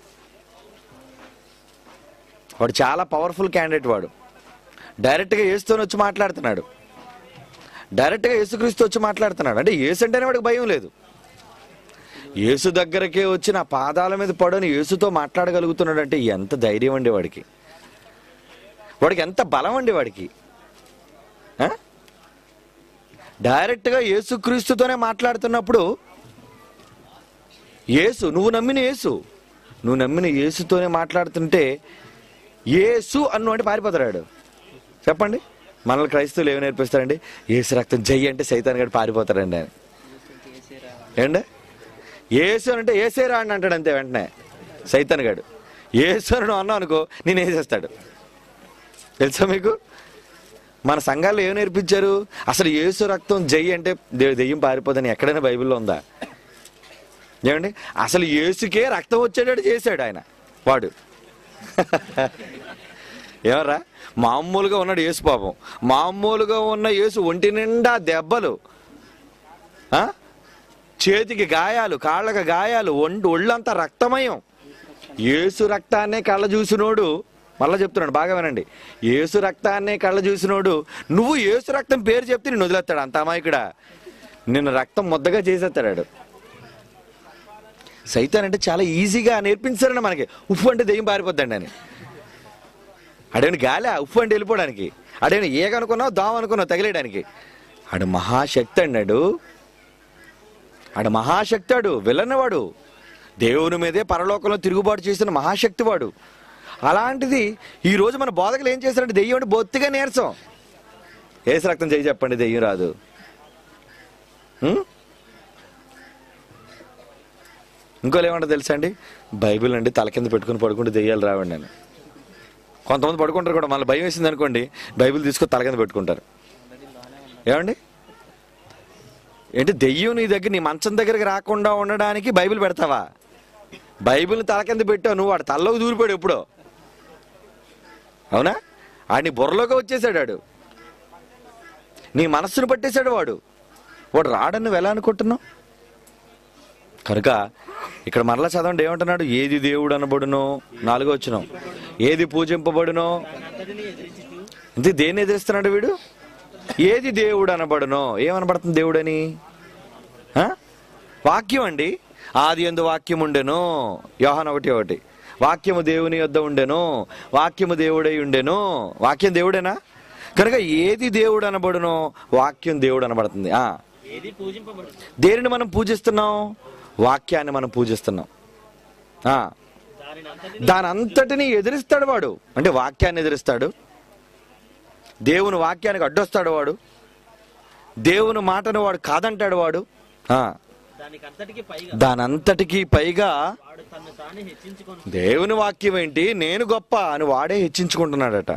వాడు చాలా పవర్ఫుల్ క్యాండిడేట్. వాడు డైరెక్ట్గా యేసుతోనే వచ్చి మాట్లాడుతున్నాడు. డైరెక్ట్గా యేసుక్రీస్తు వచ్చి మాట్లాడుతున్నాడు. అంటే యేసు అంటేనే వాడికి భయం లేదు. యేసు దగ్గరకే వచ్చి నా పాదాల మీద పడని యేసుతో మాట్లాడగలుగుతున్నాడు అంటే ఎంత ధైర్యం అండి వాడికి, వాడికి ఎంత బలం అండి వాడికి. డైరెక్ట్గా యేసుక్రీస్తుతోనే మాట్లాడుతున్నప్పుడు నువ్వు నమ్మిన యేసుతోనే మాట్లాడుతుంటే యేసు అంటే పారిపోతాడు. చెప్పండి, మనల్ని క్రైస్తవులు ఏమి నేర్పిస్తారండి? యేసు రక్తం జై అంటే సైతాన్ గడు పారిపోతాడండి అని. ఏండి యేసు అంటే ఏసేరా అని అంటాడు అంతే. వెంటనే సైతాన్ గడు యేసు అని అన్నా అనుకో నేను వేసేస్తాడు. తెలుసా మీకు? మన సంఘాల్లో ఏమి నేర్పించారు? అసలు యేసు రక్తం జై అంటే దెయ్యం పారిపోదని ఎక్కడైనా బైబిల్లో ఉందా? ఏమండి, అసలు యేసుకే రక్తం వచ్చేటట్టు చేశాడు ఆయన వాడు. ఏమరా, మామూలుగా ఉన్నాడు యేసు పాపం. మామూలుగా ఉన్న యేసు ఒంటి నిండా దెబ్బలు, చేతికి గాయాలు, కాళ్ళకి గాయాలు, ఒళ్ళంతా రక్తమయం. యేసు రక్తాన్నే కళ్ళ చూసినోడు, మళ్ళా చెప్తున్నాడు బాగా వినండి, యేసు రక్తాన్నే కళ్ళ చూసినోడు నువ్వు యేసు రక్తం పేరు చెప్తే నిన్ను వదిలేస్తాడు. అంత అమాయకుడా, నిన్ను రక్తం ముద్దగా చేసేస్తాడు. సైతాన్ అంటే చాలా ఈజీగా నేర్పించారండి మనకి. ఉప్పు అంటే దెయ్యం పారిపోద్దండి అని. అడేని గాలి ఉప్పు అంటే వెళ్ళిపోవడానికి, అడేని ఏగనుకున్నావు దాం అనుకున్నావు తగిలేయడానికి. ఆడు మహాశక్తి అన్నాడు. ఆడు మహాశక్తాడు, వెళ్ళన్నవాడు, దేవుని మీదే పరలోకంలో తిరుగుబాటు చేసిన మహాశక్తి వాడు. అలాంటిది ఈరోజు మన బోధకులు ఏం చేశారంటే దెయ్యం అంటే బొత్తిగా నీరసం. యేసు రక్తం చేయి చెప్పండి, దెయ్యం రాదు. ఇంకోళ్ళు ఏమంటారు తెలుసా అండి? బైబిల్ అండి తల కింద పెట్టుకుని పడుకుంటే దెయ్యాలు రావండి అని. కొంతమంది పడుకుంటారు కూడా, మళ్ళీ భయం వేసింది అనుకోండి బైబిల్ తీసుకొని తల కింద పెట్టుకుంటారు. ఏమండి, ఏంటి దెయ్యం నీ దగ్గర, నీ మంచం దగ్గరికి రాకుండా ఉండడానికి బైబిల్ పెడతావా? బైబిల్ని తల కింద పెట్టావు నువ్వు, వాడు తల్లోకి దూరిపోయాడు ఎప్పుడో. అవునా? ఆడిని బుర్రలోకి వచ్చేసాడు వాడు, నీ మనస్సును పట్టేశాడు వాడు రాడని నువ్వు ఎలా అనుకుంటున్నావు? కనుక ఇక్కడ మరలా చదవండి, ఏమంటున్నాడు? ఏది దేవుడు అనబడునో, 4వ వచనం, ఏది పూజింపబడునో. ఇంతే దేన్ని ఎదిరిస్తున్నాడు వీడు? ఏది దేవుడు అనబడునో. ఏమనబడుతుంది దేవుడని? వాక్యం అండి. ఆది యందు వాక్యం ఉండెను, యోహాను 1:1. వాక్యము దేవుని యొద్ద ఉండెను, వాక్యము దేవుడై ఉండెను. వాక్యం దేవుడేనా? కనుక ఏది దేవుడు అనబడునో వాక్యం దేవుడు అనబడుతుంది. దేనిని మనం పూజిస్తున్నాం? వాక్యాన్ని మనం పూజిస్తున్నాం. దాని అంతటిని ఎదిరిస్తాడు వాడు. అంటే వాక్యాన్ని ఎదిరిస్తాడు, దేవుని వాక్యానికి అడ్డొస్తాడు వాడు, దేవుని మాటను వాడు కాదంటాడు వాడు. దానంతటికి పైగా దేవుని వాక్యం ఏంటి, నేను గొప్ప అని వాడే హెచ్చించుకుంటున్నాడట.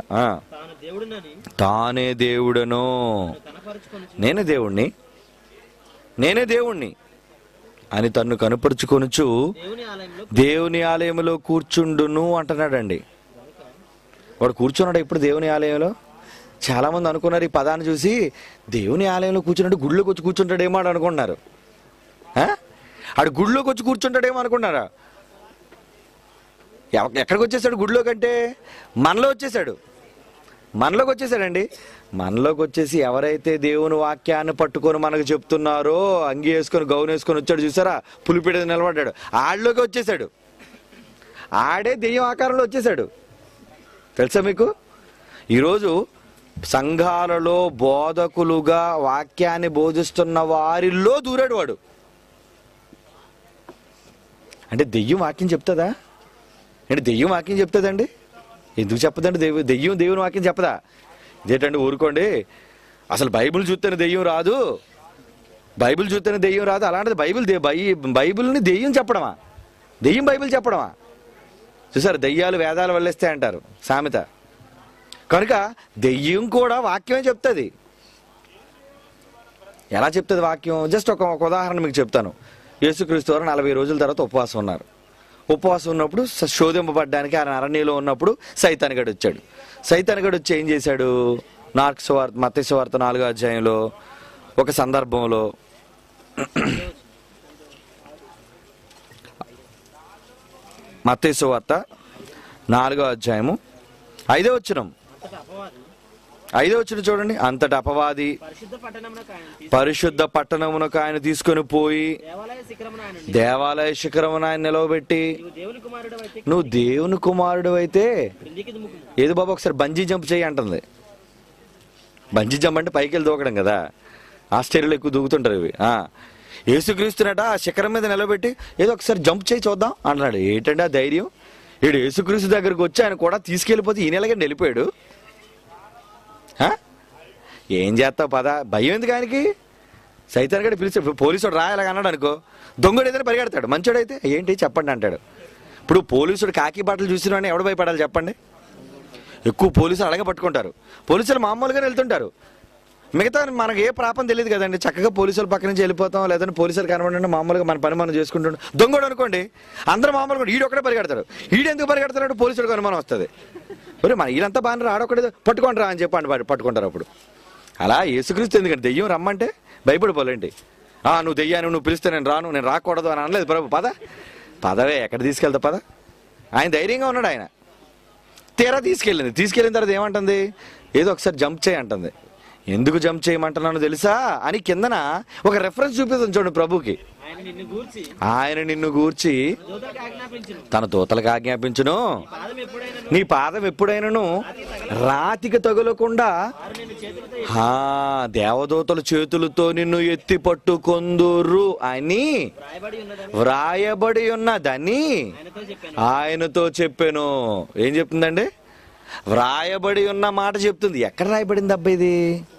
తానే దేవుడను, నేనే దేవుణ్ణి అని తన్ను కనపరుచుకొనుచు దేవుని ఆలయంలో కూర్చుండును అంటున్నాడండి. వాడు కూర్చున్నాడు ఇప్పుడు దేవుని ఆలయంలో. చాలా మంది అనుకున్నారు ఈ పదాన్ని చూసి, దేవుని ఆలయంలో కూర్చున్నాడు గుళ్ళోకి వచ్చి కూర్చుంటాడేమో అని అనుకున్నారు. ఆడు గుళ్ళోకి వచ్చి కూర్చుంటాడేమో అనుకున్నారా? ఎక్కడికి వచ్చేసాడు? గుడిలో కంటే మనలోకి వచ్చేసాడండి. మనలోకి వచ్చేసి ఎవరైతే దేవుని వాక్యాన్ని పట్టుకొని మనకు చెప్తున్నారో, అంగి వేసుకొని గౌన్ వేసుకొని వచ్చాడు చూసారా, పులిపేట నిలబడ్డాడు, ఆడిలోకి వచ్చేసాడు. ఆడే దెయ్యం ఆకారంలో వచ్చేసాడు. తెలుసా మీకు? ఈరోజు సంఘాలలో బోధకులుగా వాక్యాన్ని బోధిస్తున్న వారిలో దూరాడు వాడు. అంటే దెయ్యం వాక్యం చెప్తుందా? అంటే దెయ్యం వాక్యం చెప్తుందండి? ఎందుకు చెప్పదండి? దెయ్యం దేవుని వాక్యం చెప్పదా? ఇదేంటండి, ఊరుకోండి, అసలు బైబిల్ చూస్తేనే దెయ్యం రాదు, అలాంటిది బైబిల్ని దెయ్యం చెప్పడమా? దెయ్యం బైబిల్ చెప్పడమా? చూసారు, దెయ్యాలు వేదాలు వల్లేస్తే అంటారు సామెత. కనుక దెయ్యం కూడా వాక్యమే చెప్తుంది. ఎలా చెప్తుంది వాక్యం? జస్ట్ ఒక ఉదాహరణ మీకు చెప్తాను. యేసుక్రీస్తు వారు 40 రోజుల తర్వాత ఉపవాసం ఉన్నారు. ఉపవాసం ఉన్నప్పుడు శోధింపబడ్డానికి ఆయన అరణ్యంలో ఉన్నప్పుడు సైతాన్ గడు వచ్చాడు. సైతాన్ గడు వచ్చి ఏం చేశాడు? మత్తయి సువార్త 4వ అధ్యాయంలో ఒక సందర్భంలో మత్తయి సువార్త 4వ అధ్యాయము 5వ వచనం, 5వ వచనం చూడండి. అంతటా అపవాది పరిశుద్ధ పట్టణమునకు ఆయన తీసుకొని పోయి దేవాలయ శిఖరమున ఆయన నిలవబెట్టి, నువ్వు దేవుని కుమారుడు అయితే ఏది బాబు ఒకసారి బంజీ జంప్ చేయి అంటుంది. బంజీ జంప్ అంటే పైకి వెళ్ళి దూకడం కదా, ఆస్ట్రేలియాలో ఎక్కువ దూకుతుంటారు ఇవి. యేసుక్రీస్తునట ఆ శిఖరం మీద నిలబెట్టి ఏదో ఒకసారి జంప్ చేయి చూద్దాం అంటున్నాడు. ఏంటంటే ఆ ధైర్యం? ఈడు యేసుక్రీస్తు దగ్గరకు వచ్చి ఆయన కూడా తీసుకెళ్ళిపోతే ఈ నెలగా వెళ్ళిపోయాడు. ఏం చేస్తావు పద, భయం ఎందుకు ఆయనకి? సైతాన్ గడి పిలిచి పోలీసుడు రాయాలని అన్నాడు అనుకో, దొంగడు ఏదైనా పరిగెడతాడు. మంచోడైతే ఏంటి చెప్పండి అంటాడు. ఇప్పుడు పోలీసుడు కాకి బట్టలు చూసిన వాడిని ఎవడు భయపడాలి చెప్పండి? ఎక్కువ పోలీసులు అలాగే పట్టుకుంటారు. పోలీసులు మామూలుగానే వెళ్తుంటారు. మిగతా మనకు ఏ ప్రాపం తెలియదు కదండి. చక్కగా పోలీసుల పక్క నుంచి వెళ్ళిపోతాం, లేదంటే పోలీసులు కనబడండి మామూలుగా మన పని మనం చేసుకుంటుంటాం. దొంగడు అనుకోండి అందరూ మామూలుగా ఈడు ఒక్కడే పరిగెడతాడు. ఈడెందుకు పరిగెడతాడు? పోలీసుడికి అనుమానం వస్తుంది. ఒరే మన వీళ్ళంతా బాగా ఆడొక్కడే పట్టుకుంటారా అని చెప్పండి పట్టుకుంటారు. అప్పుడు అలా యేసుక్రీస్తు ఎందుకంటే దెయ్యం రమ్మంటే భయపడిపోలేంటి. నువ్వు దెయ్యాను, నువ్వు పిలిస్తే నేను రాను, నేను రాకూడదు అని అనలేదు ప్రభు. పదవే ఎక్కడ తీసుకెళ్తా పద. ఆయన ధైర్యంగా ఉన్నాడు. ఆయన తీరా తీసుకెళ్ళిన తర్వాత ఏమంటుంది? ఏదో ఒకసారి జంప్ చేయి అంటుంది. ఎందుకు జంప్ చేయమంటున్నాను తెలుసా అని కిందన ఒక రెఫరెన్స్ చూపిస్తుంది చూడండి ప్రభుకి. ఆయన నిన్ను గూర్చి తన దూతలకు ఆజ్ఞాపించును, నీ పాదం ఎప్పుడైనాను రాతికి తగులకుండా దేవదూతల చేతులతో నిన్ను ఎత్తి పట్టుకొందురు అని వ్రాయబడి ఉన్నదని ఆయనతో చెప్పాను. ఏం చెప్తుందండి? వ్రాయబడి ఉన్న మాట చెప్తుంది. ఎక్కడ రాయబడింది అబ్బా ఇది?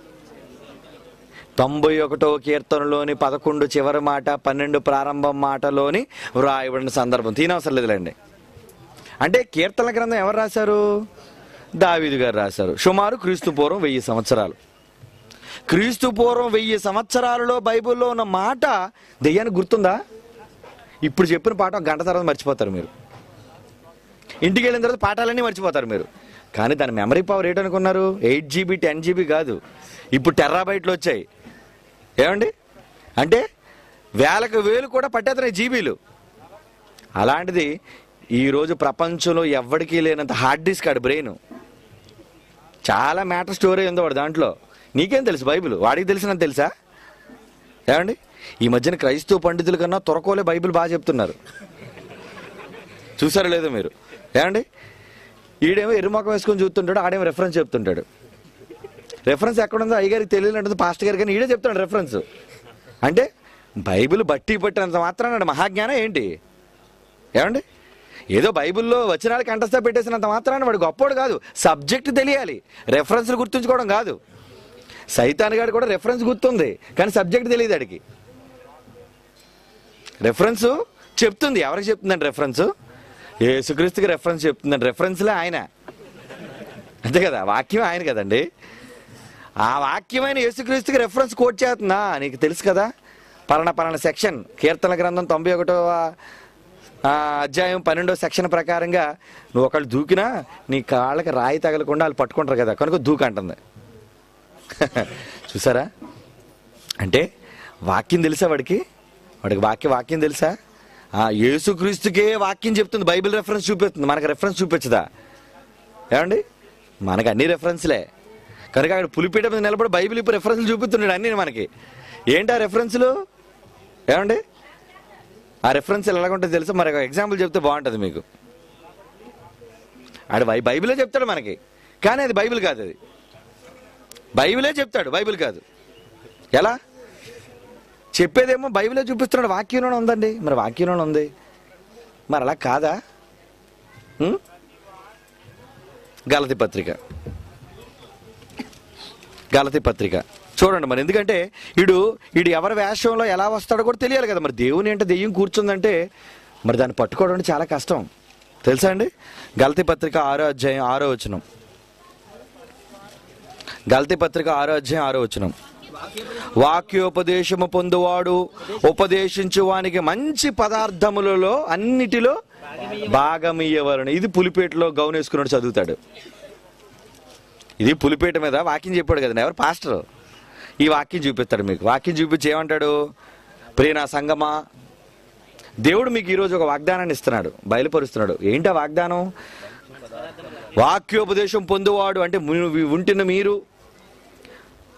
91వ కీర్తనలోని 11 చివరి మాట, 12 ప్రారంభం మాటలోని వ్రాయబడిన సందర్భం. తీనవసరం లేదులేండి. అంటే కీర్తనల గ్రంథం ఎవరు రాశారు? దావీదు గారు రాశారు. సుమారు క్రీస్తు పూర్వం 1000 సంవత్సరాలు. క్రీస్తు పూర్వం 1000 సంవత్సరాలలో బైబిల్లో ఉన్న మాట దెయ్యానికి గుర్తుందా? ఇప్పుడు చెప్పిన పాఠం గంట తర్వాత మర్చిపోతారు మీరు. ఇంటికి వెళ్ళిన తర్వాత పాఠాలన్నీ మర్చిపోతారు మీరు. కానీ దాని మెమరీ పవర్ ఏంటనుకున్నారు? 8 GB 10 GB కాదు, ఇప్పుడు టెర్రాబైట్లు వచ్చాయి. ఏమండి? అంటే వేలకు వేలు కూడా పట్టేస్తున్నాయి జీబీలు. అలాంటిది ఈరోజు ప్రపంచంలో ఎవ్వడికి లేనంత హార్డ్ డిస్క్ ఆడు బ్రెయిన్. చాలా మ్యాటర్ స్టోరీ ఉందో వాడు దాంట్లో. నీకేం తెలుసు బైబిల్? వాడికి తెలిసినంత తెలుసా? ఏమండి? ఈ మధ్యన క్రైస్తవ పండితుల కన్నా త్వరకోలే బైబిల్ బాగా చెప్తున్నారు. చూసారో లేదో మీరు? ఏమండి? ఈడేమో ఎరుమొఖం వేసుకొని చూస్తుంటాడు, ఆడేమో రెఫరెన్స్ చెప్తుంటాడు. రెఫరెన్స్ ఎక్కడుందో అయ్యగారికి తెలియనట్టు పాస్టర్ గారికి, కానీ ఈడే చెప్తాడు రెఫరెన్స్. అంటే బైబిల్ బట్టి పట్టినంత మాత్రాన మహాజ్ఞానం ఏంటి? ఏమండి? ఏదో బైబిల్లో వచనాలు కంఠస్థ పెట్టేసినంత మాత్రాన వాడు గొప్పోడు కాదు. సబ్జెక్ట్ తెలియాలి, రెఫరెన్స్లు గుర్తుంచుకోవడం కాదు. సైతాన్ గారు కూడా రెఫరెన్స్ గుర్తుంది, కానీ సబ్జెక్ట్ తెలియదు వాడికి. రెఫరెన్స్ చెప్తుంది. ఎవరికి చెప్తుందండి రెఫరెన్స్? యేసుక్రీస్తుకి రెఫరెన్స్ చెప్తుందండి. రెఫరెన్స్లే ఆయన, అంతే కదా? వాక్యం ఆయన కదండి. ఆ వాక్యమైన యేసుక్రీస్తుకి రెఫరెన్స్ కోట్ చేస్తుందా? నీకు తెలుసు కదా, పలానా సెక్షన్ కీర్తన గ్రంథం 91వ అధ్యాయం 12వ సెక్షన్ ప్రకారంగా నువ్వు ఒకళ్ళు దూకినా నీ కాళ్ళకి రాయి తగలకుండా వాళ్ళు పట్టుకుంటారు కదా, కనుక దూకు అంటుంది. చూసారా? అంటే వాక్యం తెలుసా వాడికి వాక్యం తెలుసా? యేసుక్రీస్తుకే వాక్యం చెప్తుంది, బైబిల్ రెఫరెన్స్ చూపిస్తుంది. మనకు రెఫరెన్స్ చూపించదా? ఏమండి? మనకు అన్ని రెఫరెన్స్లే. కనుక అక్కడ పులిపీట మీద నిలబడి బైబిల్ ఇప్పుడు రెఫరెన్స్లు చూపిస్తున్నాడు అన్నీ మనకి. ఏంటి ఆ రెఫరెన్స్లు? ఏమండి? ఆ రెఫరెన్స్లు ఎలాగుంటుంది తెలుసా? మరి ఒక ఎగ్జాంపుల్ చెప్తే బాగుంటుంది మీకు. ఆడు బైబిలే చెప్తాడు మనకి, కానీ అది బైబిల్ కాదు. అది బైబిలే చెప్తాడు, బైబిల్ కాదు. ఎలా చెప్పేదేమో బైబిలే చూపిస్తున్నాడు, వాక్యంలోనే ఉందండి. మరి వాక్యంలోనే ఉంది, మరి అలా కాదా? గలతీ పత్రిక చూడండి. మరి ఎందుకంటే వీడు ఎవరి వేషంలో ఎలా వస్తాడో కూడా తెలియాలి కదా. మరి దేవుని అంటే దెయ్యం కూర్చుందంటే మరి దాన్ని పట్టుకోవడం చాలా కష్టం, తెలుసా అండి? గలతీ పత్రిక 6వ అధ్యాయం 6వ వచనం. గలతీ పత్రిక 6వ అధ్యాయం 6వ వచనం. వాక్యోపదేశము పొందువాడు ఉపదేశించు వానికి మంచి పదార్థములలో అన్నిటిలో భాగమియ్యవలను. ఇది పులిపేటలో గౌన్ వేసుకున్నాడు చదువుతాడు. ఇది పులిపేట మీద వాక్యం చెప్పాడు కదండి, ఎవరు? పాస్టర్. ఈ వాక్యం చూపిస్తాడు మీకు. వాక్యం చూపించి ఏమంటాడు? ప్రియ నా సంగమా, దేవుడు మీకు ఈరోజు ఒక వాగ్దానాన్ని ఇస్తున్నాడు, బయలుపరుస్తున్నాడు. ఏంటి ఆ వాగ్దానం? వాక్యోపదేశం పొందువాడు అంటే ఉంటున్న మీరు,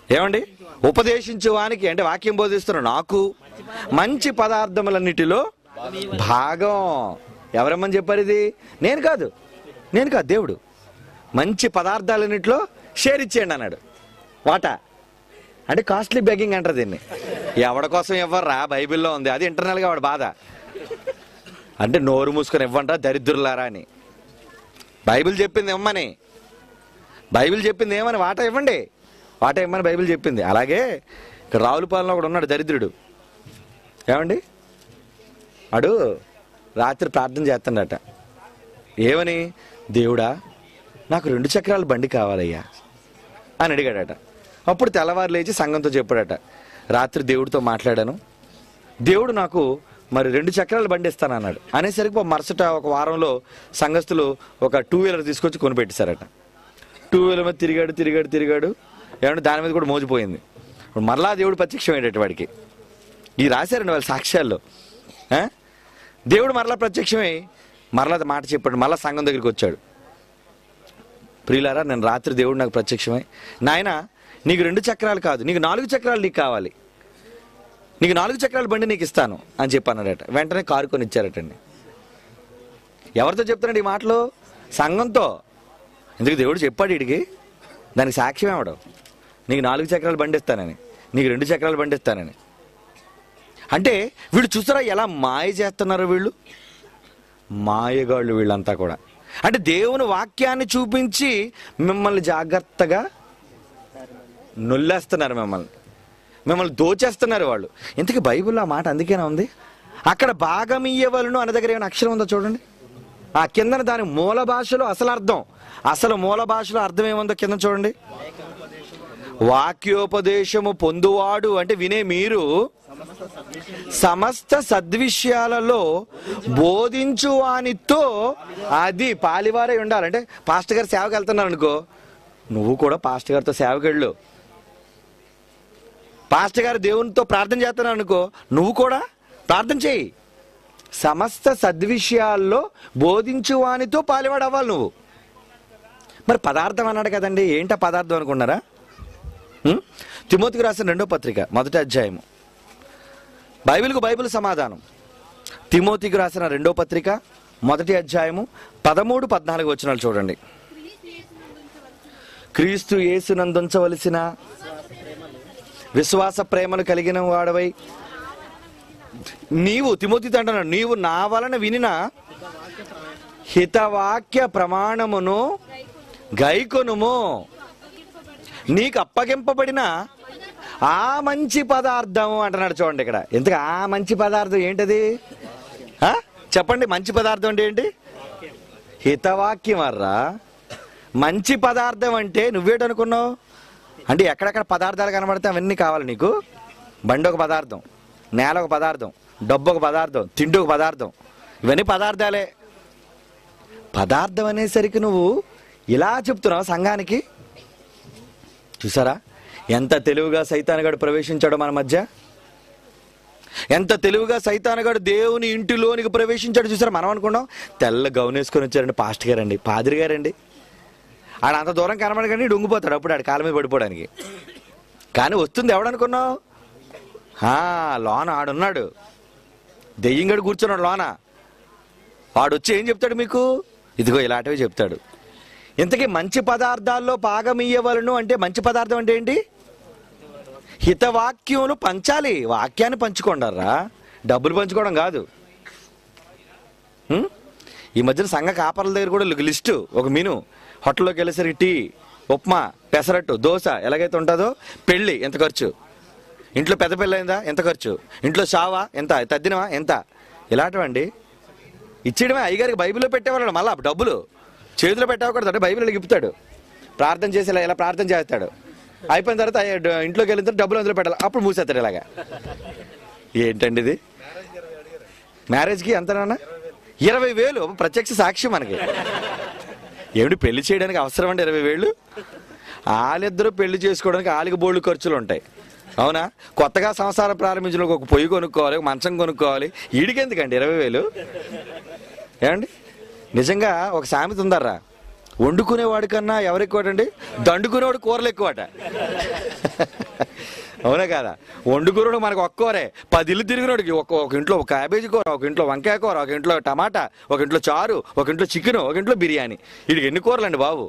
ఏమండి? ఉపదేశించు వానికి అంటే వాక్యం బోధిస్తున్న నాకు మంచి పదార్థములన్నిటిలో భాగం. ఎవరమ్మని చెప్పారు ఇది? నేను కాదు దేవుడు. మంచి పదార్థాలన్నింటిలో షేర్ ఇచ్చేయండి అన్నాడు. వాటా అంటే కాస్ట్లీ బెగ్గింగ్ అంటారు దీన్ని. ఎవడి కోసం ఇవ్వర్రా, బైబిల్లో ఉంది. అది ఇంటర్నల్గా వాడు బాధ. అంటే నోరు మూసుకొని ఇవ్వంటారా దరిద్రులారా అని. బైబిల్ చెప్పింది ఇవ్వమని, బైబిల్ చెప్పింది ఏమని? వాటా ఇవ్వండి, వాటా ఇవ్వమని బైబిల్ చెప్పింది. అలాగే ఇక్కడ రావులపాలెంలో ఒకడు ఉన్నాడు దరిద్రుడు. ఏమండి? వాడు రాత్రి ప్రార్థన చేస్తాడట. ఏమని? దేవుడా నాకు 2 చక్రాల బండి కావాలయ్యా అని అడిగాడట. అప్పుడు తెల్లవారు లేచి సంఘంతో చెప్పాడట, రాత్రి దేవుడితో మాట్లాడాను, దేవుడు నాకు మరి 2 చక్రాల బండి ఇస్తానన్నాడు. అనేసరికి మరుసట ఒక వారంలో సంఘస్థులు ఒక 2 వీలర్ తీసుకొచ్చి కొనిపెట్టేశారట. 2 వీలర్ మీద తిరిగాడు. ఏమంటే దాని మీద కూడా మోజిపోయింది. మరలా దేవుడు ప్రత్యక్షమయ్యేటట్టు వాడికి. ఇది రాశారండి వాళ్ళ సాక్ష్యాల్లో. దేవుడు మరలా ప్రత్యక్షమై మరలా మాట చెప్పాడు. మరలా సంఘం దగ్గరికి వచ్చాడు. ప్రియులారా, నేను రాత్రి దేవుడు నాకు ప్రత్యక్షమై, నాయన నీకు 2 చక్రాలు కాదు, నీకు 4 చక్రాలు నీకు కావాలి, నీకు 4 చక్రాల బండి నీకు ఇస్తాను అని చెప్పన్నాడట. వెంటనే కారు కొని ఇచ్చారటండి. ఎవరితో చెప్తున్నాడు ఈ మాటలు? సంఘంతో. ఎందుకు దేవుడు చెప్పాడు వీడికి, దానికి సాక్ష్యం ఏమడం? నీకు 4 చక్రాల బండి ఇస్తానని, నీకు 2 చక్రాల బండి ఇస్తానని. అంటే వీళ్ళు చూసారా ఎలా మాయ చేస్తున్నారు? వీళ్ళు మాయగాళ్ళు వీళ్ళంతా కూడా. అంటే దేవుని వాక్యాన్ని చూపించి మిమ్మల్ని జాగ్రత్తగా నొల్లేస్తున్నారు, మిమ్మల్ని దోచేస్తున్నారు వాళ్ళు. ఇంతకీ బైబిల్లో ఆ మాట అందుకేనా ఉంది? అక్కడ భాగం ఇయ్యవలను అనే దగ్గర ఏమైనా అక్షరం ఉందో చూడండి. ఆ కిందన దాని మూల భాషలో అసలు మూల భాషలో అర్థం ఏముందో కింద చూడండి. వాక్యోపదేశము పొందువాడు అంటే వినే మీరు సమస్త సద్విషయాలలో బోధించువానితో, అది పాలివారై ఉండాలంటే పాస్టర్ గారు సేవకు వెళ్తున్నారు అనుకో, నువ్వు కూడా పాస్టర్ గారితో సేవకు వెళ్ళు. పాస్టర్ గారు దేవునితో ప్రార్థన చేస్తున్నావు అనుకో, నువ్వు కూడా ప్రార్థన చేయి. సమస్త సద్విషయాల్లో బోధించువానితో పాలివాడు అవ్వాలి నువ్వు. మరి పదార్థం అన్నాడు కదండి, ఏంటా పదార్థం అనుకున్నారా? తిమోతికి రాసిన 2వ పత్రిక 1వ అధ్యాయము. బైబిల్కు బైబిల్ సమాధానం. తిమోతికి రాసిన 2వ పత్రిక 1వ అధ్యాయము 13-14 వచనాలు చూడండి. క్రీస్తు యేసునందుంచవలసిన విశ్వాస ప్రేమను కలిగిన వాడవై నీవు, తిమోతితో అంటున్నాడు, నీవు నా వలన వినిన హితవాక్య ప్రమాణమును గైకొనుము, నీకు అప్పగింపబడిన ఆ మంచి పదార్థం అంటున్నాడు. చూడండి ఇక్కడ. ఎందుకు ఆ మంచి పదార్థం ఏంటది? చెప్పండి. మంచి పదార్థం అంటే ఏంటి? హితవాక్యం అర్రా. మంచి పదార్థం అంటే నువ్వేటనుకున్నావు? అంటే ఎక్కడెక్కడ పదార్థాలు కనబడితే అవన్నీ కావాలి నీకు. బండి ఒక పదార్థం, నేల ఒక పదార్థం, డబ్బు ఒక పదార్థం, తిండి ఒక పదార్థం, ఇవన్నీ పదార్థాలే. పదార్థం అనేసరికి నువ్వు ఇలా చెప్తున్నావు సంఘానికి. చూసారా ఎంత తెలివిగా సైతానుగాడు ప్రవేశించాడో మన మధ్య? ఎంత తెలివిగా సైతానుగాడు దేవుని ఇంటిలోనికి ప్రవేశించాడు చూసారా? మనం అనుకున్నాం తెల్ల గౌన్ వేసుకొని వచ్చారండి పాస్టర్ గారండి, పాదిరి గారండి. ఆడ అంత దూరం కనబడగానే డొంగిపోతాడు అప్పుడు ఆడు కాళ్ళ మీద పడిపోవడానికి. కానీ వస్తుంది ఎవడనుకున్నావు? లోన ఆడున్నాడు, దెయ్యంగడు కూర్చున్నాడు లోన. వాడు వచ్చి ఏం చెప్తాడు మీకు? ఇదిగో ఇలాంటివి చెప్తాడు. ఇంతకీ మంచి పదార్థాల్లో భాగమియ్యవలను అంటే మంచి పదార్థం అంటే ఏంటి? హితవాక్యములు పంచాలి. వాక్యాన్ని పంచుకోండారా, డబ్బులు పంచుకోవడం కాదు. ఈ మధ్యన సంఘ కాపర్ల దగ్గర కూడా లిస్టు, ఒక మెనూ. హోటల్లోకి వెళ్ళేసరికి టీ, ఉప్మా, పెసరట్టు, దోశ ఎలాగైతే ఉంటుందో, పెళ్ళి ఎంత ఖర్చు, ఇంట్లో పెద్ద పెళ్ళి అయిందా ఎంత ఖర్చు, ఇంట్లో చావా ఎంత, తద్దినవా ఎంత, ఇలాంటివండి ఇచ్చేయడమే. అయ్యగారికి బైబిల్లో పెట్టేవాళ్ళు మళ్ళీ డబ్బులు చేతిలో పెట్టకూడదు అంటే బైబిల్లో గిప్పుతాడు. ప్రార్థన చేసి ఇలా ప్రార్థన చేస్తాడు. అయిపోయిన తర్వాత ఇంట్లోకి వెళ్ళిన తర్వాత డబ్బులు అందులో పెట్టాలి, అప్పుడు మూసేస్తాడు ఇలాగా. ఏంటండి ఇది? మ్యారేజ్కి ఎంతనా? 20,000 ప్రత్యక్ష సాక్షి మనకి. ఏమిటి పెళ్లి చేయడానికి అవసరం అండి 20,000? వాళ్ళిద్దరూ పెళ్లి చేసుకోవడానికి వాళ్ళకి బోల్డ్ ఖర్చులు ఉంటాయి, అవునా? కొత్తగా సంసారం ప్రారంభించిన ఒక పొయ్యి కొనుక్కోవాలి, ఒక మంచం కొనుక్కోవాలి. ఈడికెందుకండి 20,000? ఏమండి? నిజంగా ఒక సామెత ఉందర్రా, వండుకునేవాడి కన్నా ఎవరు ఎక్కువటండి? దండుకునేవాడు కూరలు ఎక్కువట. అవునా కాదా? వండుకునేవాడు మనకు ఒక్కోరే, 10 ఇల్లు తిరిగినోడికి ఒక ఇంట్లో ఒక క్యాబేజీ కూర, ఒక ఇంట్లో వంకాయ కూర, ఒక ఇంట్లో టమాటా, ఒక ఇంట్లో చారు, ఒక ఇంట్లో చికెన్, ఒక ఇంట్లో బిర్యానీ. వీడికి ఎన్ని కూరలండి బాబు?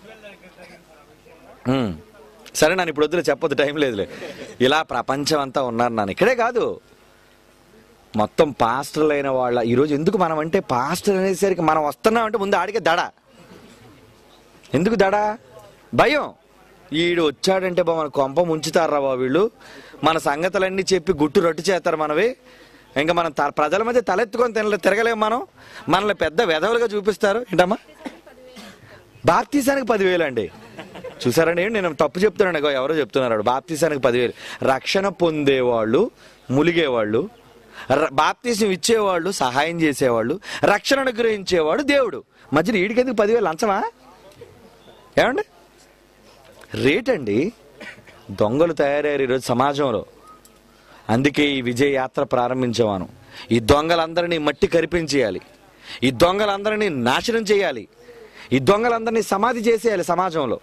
సరే నాన్న, ఇప్పుడు వద్దులే, చెప్పొద్దు, టైం లేదులే. ఇలా ప్రపంచం అంతా ఉన్నారు నాన్న. ఇక్కడే కాదు, మొత్తం పాస్టర్లు అయిన వాళ్ళ ఈరోజు ఎందుకు మనం అంటే పాస్టర్ అనేసరికి మనం వస్తున్నాం అంటే ముందు ఆడికే దడ. ఎందుకు దడ? భయం. ఈడు వచ్చాడంటే మన కొంప ముంచుతారా బాబు వీళ్ళు, మన సంగతులన్నీ చెప్పి గుట్టు రొట్టు చేస్తారు మనవి. ఇంకా మనం ప్రజల మధ్య తలెత్తుకొని తిరగలేము మనం, మనల్ని పెద్ద వెధవులుగా చూపిస్తారు. ఏంటమ్మా? బాప్తీసానికి 10,000 అండి. చూసారండి, నేను తప్పు చెప్తున్నాను, ఎవరో చెప్తున్నారు బాప్తీసానికి 10,000. రక్షణ పొందేవాళ్ళు, ములిగేవాళ్ళు, బాప్తీసం ఇచ్చేవాళ్ళు, సహాయం చేసేవాళ్ళు, రక్షణ అనుగ్రహించేవాడు దేవుడు. మధ్యలో వీడికెందుకు 10,000 లంచమా? ఏమండి? రేట్ అండి. దొంగలు తయారయ్యారు ఈరోజు సమాజంలో. అందుకే ఈ విజయ యాత్ర ప్రారంభించేవాను. ఈ దొంగలందరినీ మట్టి కరిపించేయాలి, ఈ దొంగలందరినీ నాశనం చేయాలి, ఈ దొంగలందరినీ సమాధి చేసేయాలి సమాజంలో.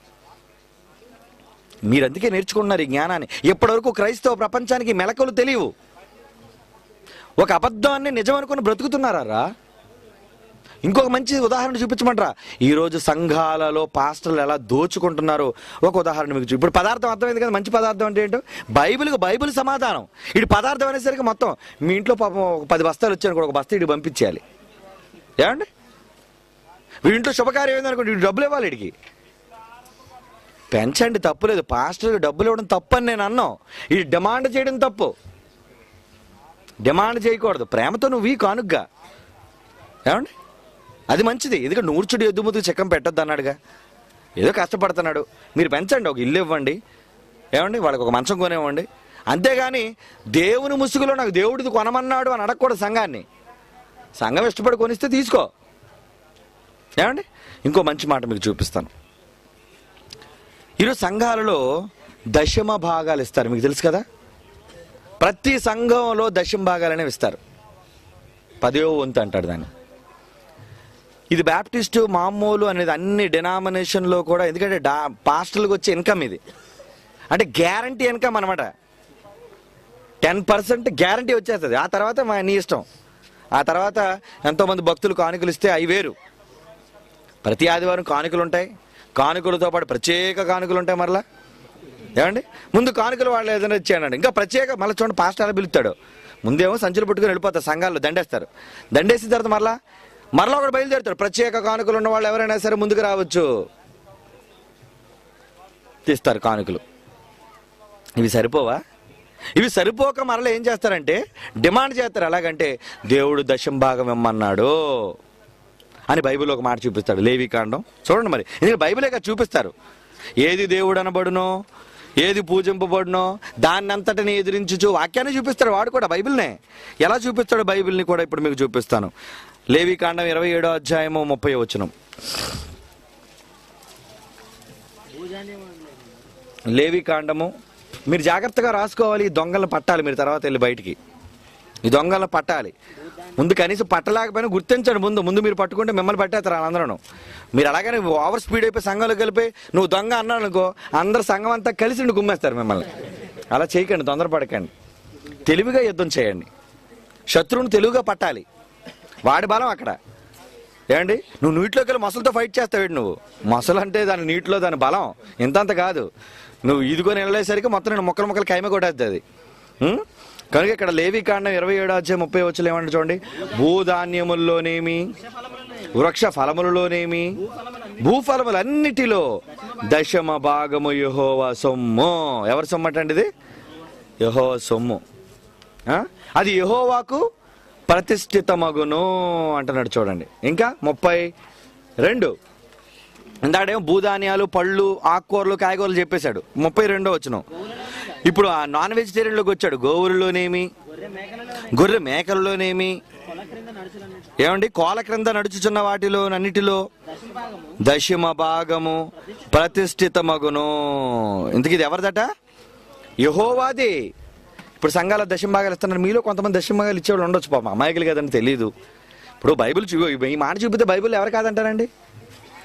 మీరు అందుకే నేర్చుకుంటున్నారు ఈ జ్ఞానాన్ని. ఇప్పటివరకు క్రైస్తవ ప్రపంచానికి మెలకువలు తెలియవు. ఒక అబద్ధాన్ని నిజం అనుకుని బ్రతుకుతున్నారా? ఇంకొక మంచి ఉదాహరణ చూపించమంటారా? ఈరోజు సంఘాలలో పాస్టర్లు ఎలా దోచుకుంటున్నారో ఒక ఉదాహరణ మీకు ఇప్పుడు పదార్థం అర్థమైంది కదా. మంచి పదార్థం అంటే ఏంటో బైబిల్ సమాధానం. ఇటు పదార్థం అనేసరికి మొత్తం మీ ఇంట్లో పాపం ఒక 10 బస్తాలు వచ్చాను కూడా, ఒక బస్తా ఇటు పంపించేయాలి. ఏమండి? వీడింట్లో శుభకార్యం ఏందనుకోండి, వీడు డబ్బులు ఇవ్వాలి. వీడికి పెంచండి, తప్పులేదు. పాస్టర్కి డబ్బులు ఇవ్వడం తప్పు అని నేను అన్నాను. ఇది డిమాండ్ చేయడం తప్పు. డిమాండ్ చేయకూడదు. ప్రేమతో నువ్వు కానుగ్గా. ఏమండి? అది మంచిది. ఎందుకంటే నూర్చుడు ఎద్దు ముద్దుకు చెక్కం పెట్టొద్దు అన్నాడుగా. ఏదో కష్టపడుతున్నాడు, మీరు పెంచండి, ఒక ఇల్లు ఇవ్వండి. ఏమండి? వాళ్ళకి ఒక మంచం కొనివ్వండి. అంతేగాని దేవుని ముసుగులో నాకు దేవుడిది కొనమన్నాడు అని అడగకూడదు సంఘాన్ని. సంఘం ఇష్టపడి కొనిస్తే తీసుకో. ఏమండి? ఇంకో మంచి మాట మీకు చూపిస్తాను. ఈరోజు సంఘాలలో దశమ భాగాలు ఇస్తారు, మీకు తెలుసు కదా. ప్రతి సంఘంలో దశమ భాగాలు అనేవి ఇస్తారు. 10వ వంతు అంటాడు దాన్ని. ఇది బ్యాప్టిస్టు మామూలు అనేది అన్ని డినామినేషన్లో కూడా. ఎందుకంటే పాస్టర్లకు వచ్చే ఇన్కమ్ ఇది, అంటే గ్యారంటీ ఇన్కమ్ అనమాట. 10% గ్యారంటీ వచ్చేస్తుంది. ఆ తర్వాత నీ ఇష్టం. ఆ తర్వాత ఎంతోమంది భక్తులు కానుకలు ఇస్తే అవి వేరు. ప్రతి ఆదివారం కానుకలు ఉంటాయి. కానుకలతో పాటు ప్రత్యేక కానుకలు ఉంటాయి. మరలా ఏమండి? ముందు కానుకలు వాళ్ళు ఏదైనా ఇచ్చేయండి, ఇంకా ప్రత్యేక మళ్ళీ చూడండి పాస్టర్ ఎలా పిలుస్తాడు. ముందేమో సంచులు పట్టుకుని వెళ్ళిపోతారు, సంఘాల్లో దండేస్తారు. దండేసిన తర్వాత మరలా ఒకటి బయలుదేరుతాడు. ప్రత్యేక కానుకలు ఉన్న వాళ్ళు ఎవరైనా సరే ముందుకు రావచ్చు, తీస్తారు కానుకలు. ఇవి సరిపోవా? ఇవి సరిపోక మరలా ఏం చేస్తారంటే డిమాండ్ చేస్తారు. ఎలాగంటే దేవుడు 10వ భాగం ఇమ్మన్నాడు అని బైబిల్లో ఒక మాట చూపిస్తాడు, లేవికాండం. చూడండి మరి, ఎందుకంటే బైబిలే కదా చూపిస్తారు. ఏది దేవుడు అనబడునో, ఏది పూజింపబడునో దాన్ని అంతటిని ఎదిరించుచు వాక్యాన్ని చూపిస్తాడు వాడు కూడా. బైబిల్నే ఎలా చూపిస్తాడు, బైబిల్ని కూడా ఇప్పుడు మీకు చూపిస్తాను. లేవికాండం 27వ అధ్యాయము 30వ వచనం. లేవికాండము మీరు జాగ్రత్తగా రాసుకోవాలి. ఈ దొంగలను పట్టాలి మీరు తర్వాత వెళ్ళి బయటికి. ఈ దొంగలను పట్టాలి. ముందు కనీసం పట్టలేకపోయినా గుర్తించండి. ముందు మీరు పట్టుకుంటే మిమ్మల్ని పట్టేస్తారు అందరూ. మీరు అలాగనే ఓవర్ స్పీడ్ అయిపోయి సంఘంలో కలిపి నువ్వు దొంగ అన్నాడు అనుకో, అందరు సంఘం అంతా కలిసి గుమ్మేస్తారు మిమ్మల్ని. అలా చేయకండి, తొందరపడకండి. తెలివిగా యుద్ధం చేయండి. శత్రువుని తెలివిగా పట్టాలి. వాడి బలం అక్కడ. ఏమండి? నువ్వు నీటిలోకి వెళ్ళి మొసలతో ఫైట్ చేస్తావు. నువ్వు మొసలు అంటే దాని నీటిలో దాని బలం ఇంతంత కాదు. నువ్వు ఇదికొని వెళ్ళేసరికి మొత్తం నేను మొక్కలు కైమ కొట్టేస్తుంది. కనుక ఇక్కడ లేవికాండం 27వ అధ్యాయం 30వ వచనం ఏమంటే చూడండి, భూధాన్యముల్లోనేమి, వృక్ష ఫలములలోనేమి, భూఫలములన్నిటిలో 10వ భాగము యెహోవా సొమ్ము. ఎవరి సొమ్ము అంటే ఇది? యెహోవా సొమ్ము. అది యెహోవాకు ప్రతిష్ఠితమగును అంటున్నాడు. చూడండి ఇంకా 32. ఇందాడేమో భూధాన్యాలు, పళ్ళు, ఆకుకూరలు, కాయగూరలు చెప్పేశాడు. 32వ వచనం. ఇప్పుడు ఆ నాన్ వెజిటేరియన్లోకి వచ్చాడు. గోవులలోనేమి, గొర్రె మేకలలోనేమి, ఏమండి కోల క్రింద నడుచుచున్న వాటిలో అన్నిటిలో 10వ భాగము ప్రతిష్ఠితమగును. ఇంతకీ ఇది ఎవరిదట? యెహోవాది. ఇప్పుడు సంఘాల 10వ భాగాలు ఇస్తున్నారు. మీలో కొంతమంది 10వ భాగాలు ఇచ్చేవాళ్ళు ఉండొచ్చు, పాపం అమాయకులు కదండి, తెలియదు. ఇప్పుడు బైబిల్ ఈ మాట చూపితే బైబిల్ ఎవరు కాదంటారండి?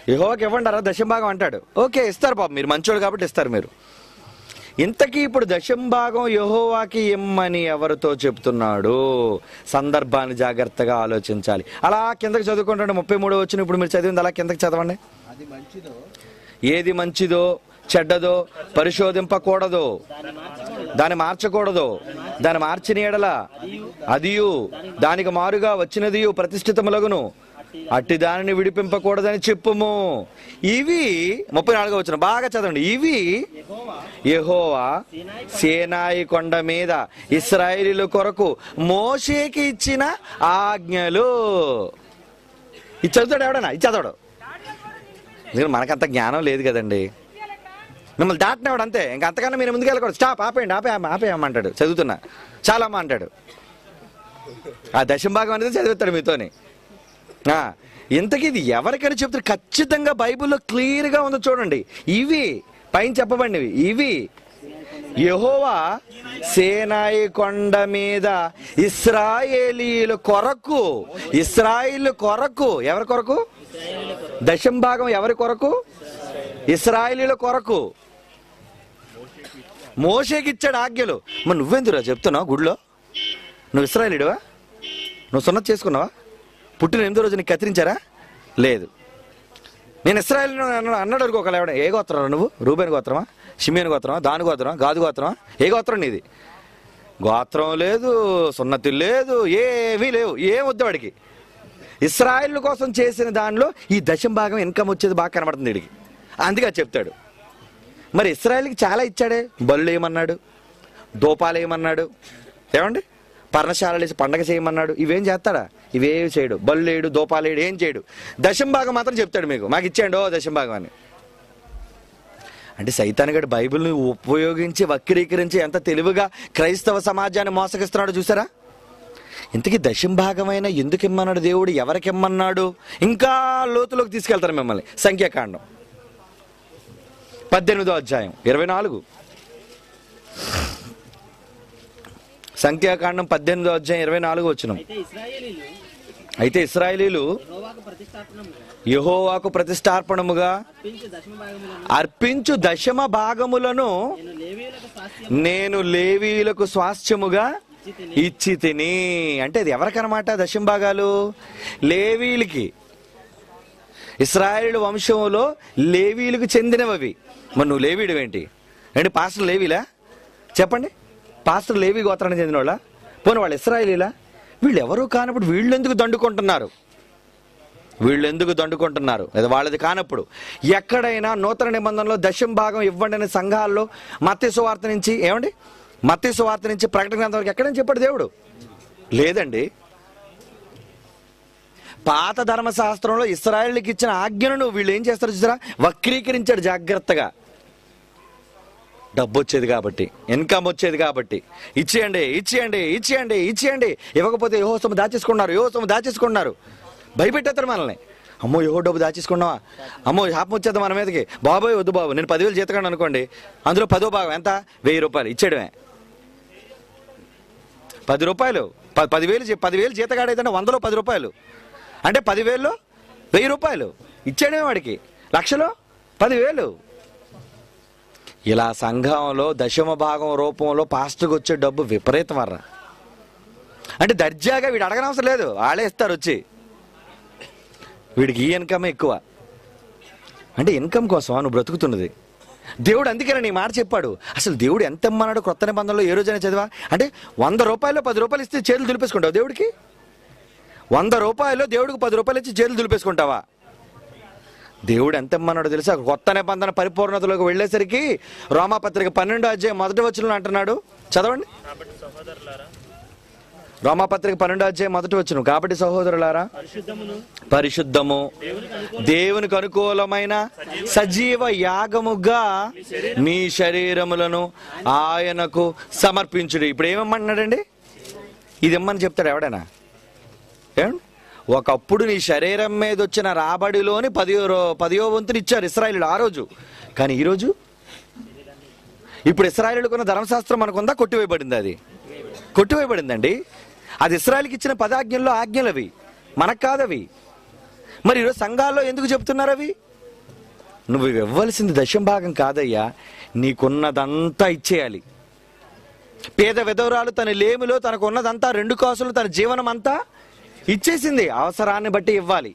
యెహోవాకి ఇవ్వండారా దశంభాగం అంటాడు. ఓకే, ఇస్తారు పాపం, మీరు మంచోడు కాబట్టి ఇస్తారు మీరు. ఇంతకీ ఇప్పుడు దశంభాగం యెహోవాకి ఇమ్మని ఎవరితో చెప్తున్నాడు? సందర్భాన్ని జాగ్రత్తగా ఆలోచించాలి. అలా కిందకి చదువుకుంటాడు. 33 వచ్చిన ఇప్పుడు మీరు చదివింది అలా కిందకి చదవండి. ఏది మంచిదో చెడ్డదో పరిశోధింపకూడదు, దాన్ని మార్చకూడదు, దాన్ని మార్చిన ఎడల అదియు దానికి మారుగా వచ్చినదియు ప్రతిష్ఠితములగును, అట్టి దానిని విడిపింపకూడదని చెప్పుము. ఇవి 34 వచ్చిన బాగా చదవండి. ఇవి యెహోవా సీనాయి కొండ మీద ఇశ్రాయేలీయుల కొరకు మోషేకి ఇచ్చిన ఆజ్ఞలు. ఇది చదువుతాడు ఎవడన్నా? ఇది చదవడు. మనకంత జ్ఞానం లేదు కదండి. మిమ్మల్ని దాటినవాడు అంతే, ఇంకా అంతకన్నా మీరు ముందుకు వెళ్ళకూడదు. స్టాప్, ఆపేయండి, ఆపేయమ్మంటాడు. చదువుతున్నా చాలమ్మా అంటాడు. ఆ దశంభాగం అనేది చదివిస్తాడు మీతోని. ఇంతకీ ఇది ఎవరికైనా చెప్తారు? ఖచ్చితంగా బైబిల్లో క్లియర్గా ఉందో చూడండి. ఇవి పైన చెప్పబడినవి. ఇవి యెహోవా సీనాయి కొండ మీద ఇశ్రాయేలీయుల కొరకు, ఇశ్రాయేలు కొరకు. ఎవరి కొరకు? దశంభాగం ఎవరి కొరకు? ఇశ్రాయేలీయుల కొరకు మోషేకి ఇచ్చాడు ఆజ్ఞలు. మరి నువ్వెందురా చెప్తున్నావు? గుడిలో నువ్వు ఇశ్రాయేలీయుడివా? నువ్వు సున్నతి చేసుకున్నావా? పుట్టిన 8వ రోజు నీకు కత్తిరించారా? లేదు. నేను ఇశ్రాయేలు అన్నాడు అనుకో ఒకళ్ళు. ఎవడ? ఏ గోత్రం నువ్వు? రూబేన్ గోత్రమా? షిమియోను గోత్రమా? దాని గోత్రమా? గాదు గోత్రమా? ఏ గోత్రం నీది? గోత్రం లేదు, సున్నతి లేదు, ఏమీ లేవు. ఏం వద్దు వాడికి. ఇశ్రాయేలు కోసం చేసిన దానిలో ఈ దశంభాగం ఇన్కమ్ వచ్చేది బాగా కనబడుతుంది వీడికి. అందుకే చెప్తాడు. మరి ఇశ్రాయేలుకి చాలా ఇచ్చాడే. బలులు ఏమన్నాడు? దూపాలు ఏమన్నాడు? ఏమండి? పర్ణశాలలు వేసి పండగ చేయమన్నాడు. ఇవేం చేస్తాడా? ఇవేవి చేయడు. బలు లేడు, దూపాలు లేడు, ఏం చేయడు. దశంభాగం మాత్రం చెప్తాడు మీకు, మాకు ఇచ్చాడు దశంభాగం అని. అంటే సైతానుగాడు బైబిల్ని ఉపయోగించి వక్రీకరించి ఎంత తెలివిగా క్రైస్తవ సమాజాన్ని మోసగిస్తున్నాడు చూసారా? ఇంతకీ దశంభాగమైన ఎందుకు ఇమ్మన్నాడు దేవుడు? ఎవరికి ఇమ్మన్నాడు? ఇంకా లోతులోకి తీసుకెళ్తారు మిమ్మల్ని. సంఖ్యాకాండం 18వ అధ్యాయం 24. సంఖ్యాకాండం 18వ అధ్యాయం 24 వచనం. అయితే ఇశ్రాయేలీయులు యెహోవాకు ప్రతిష్టార్పణముగా అర్పించు దశమ భాగములను నేను లేవీయులకు స్వాస్థ్యముగా ఇచ్చి తిని. అంటే ఇది ఎవరికనమాట దశమ భాగాలు? లేవీయులకి. ఇశ్రాయేలు వంశంలో లేవీయులకు చెందినవి. మరి నువ్వు లేవీయుడు ఏంటి? అంటే పాస్టర్ లేవీలా? చెప్పండి. పాస్టర్ లేవీ గోత్రానికి చెందిన వాళ్ళ? పోనీ వాళ్ళు ఇశ్రాయేలీలా? వీళ్ళు ఎవరు కానప్పుడు వీళ్ళు ఎందుకు దండుకుంటున్నారు? అది వాళ్ళది కానప్పుడు. ఎక్కడైనా నూతన నిబంధనలో దశమ భాగం ఇవ్వండి అనే సంఘాల్లో మత్తయి సువార్త నుంచి ఏమండి? మత్తయి సువార్త నుంచి ప్రకటన గ్రంథం వరకు ఎక్కడైనా చెప్పాడు దేవుడు? లేదండి. పాత ధర్మశాస్త్రంలో ఇశ్రాయేలుకి ఇచ్చిన ఆజ్ఞలను వీళ్ళు ఏం చేస్తారు చూసారా? వక్రీకరించాడు జాగ్రత్తగా. డబ్బు వచ్చేది కాబట్టి, ఇన్కమ్ వచ్చేది కాబట్టి, ఇచ్చేయండి. ఇవ్వకపోతే యెహోవా సొమ్ము దాచేసుకున్నారు. భయపెట్టేస్తారు మనల్ని. అమ్మో యెహోవా డబ్బు దాచేసుకున్నావా? అమ్మో శాపం వచ్చేద్దాం మన మీదకి. బాబోయ్ వద్దు బాబు. నేను 10,000 జీతగాడు అనుకోండి, అందులో 10వ భాగం ఎంత? 1000 రూపాయలు ఇచ్చేయడమే. 10 రూపాయలు 10,000 జీతగాడైతే 100లో 10 రూపాయలు అంటే 10,000లో 1000 రూపాయలు ఇచ్చేయడమే వాడికి. 1,00,000లో 10,000. ఇలా సంఘంలో దశమ భాగం రూపంలో పాస్టర్కి వచ్చే డబ్బు విపరీతం వర్రా. అంటే దర్జాగా వీడు అడగనవసరం లేదు, వాళ్ళే ఇస్తారు వచ్చి. వీడికి ఈ ఇన్కమ్ ఎక్కువ. అంటే ఇన్కమ్ కోసం నువ్వు బ్రతుకుతున్నది. దేవుడు అందుకనే నీ మాట చెప్పాడు. అసలు దేవుడు ఎంత ఇమ్మన్నాడు క్రొత్త నిబంధనలో? ఏ రోజైనా చదివా? అంటే 100 రూపాయలు 10 రూపాయలు ఇస్తే చేతులు దులిపేసుకుంటావు దేవుడికి? 100 రూపాయలు దేవుడికి 10 రూపాయలు ఇచ్చి చేతులు దులిపేసుకుంటావా? దేవుడు ఎంత ఇమ్మన్నాడో తెలుసా? కొత్త నిబంధన పరిపూర్ణతలోకి వెళ్ళేసరికి రోమాపత్రిక 12వ అధ్యాయం 1వ వచనంలో అంటున్నాడు. చదవండి. రోమాపత్రిక 12వ అధ్యాయం 1వ వచనం. కాబట్టి సహోదరులారా, పరిశుద్ధము దేవునికి అనుకూలమైన సజీవ యాగముగా మీ శరీరములను ఆయనకు సమర్పించుడి. ఇప్పుడు ఏమన్నాడండి? ఇది ఇమ్మని చెప్తాడు ఎవడైనా? ఏమండి? ఒకప్పుడు నీ శరీరం మీద వచ్చిన రాబడిలోని 10వ వంతుని ఇచ్చారు ఇశ్రాయేలీయులు ఆ రోజు. కానీ ఈరోజు ఇప్పుడు ఇశ్రాయేలీయులకు ఉన్న ధర్మశాస్త్రం మనకుందా? కొట్టివేయబడింది. అది కొట్టివేయబడిందండి. అది ఇశ్రాయేలుకి ఇచ్చిన 10 ఆజ్ఞల్లో ఆజ్ఞలు అవి, మనకు కాదవి. మరి ఈరోజు సంఘాల్లో ఎందుకు చెప్తున్నారు అవి? నువ్వు ఇవ్వాల్సింది దశం భాగం కాదయ్యా, నీకున్నదంతా ఇచ్చేయాలి. పేద విధవరాలు తన లేమిలో తనకు ఉన్నదంతా 2 కాసులు తన జీవనం అంతా ఇచ్చేసింది. అవసరాన్ని బట్టి ఇవ్వాలి.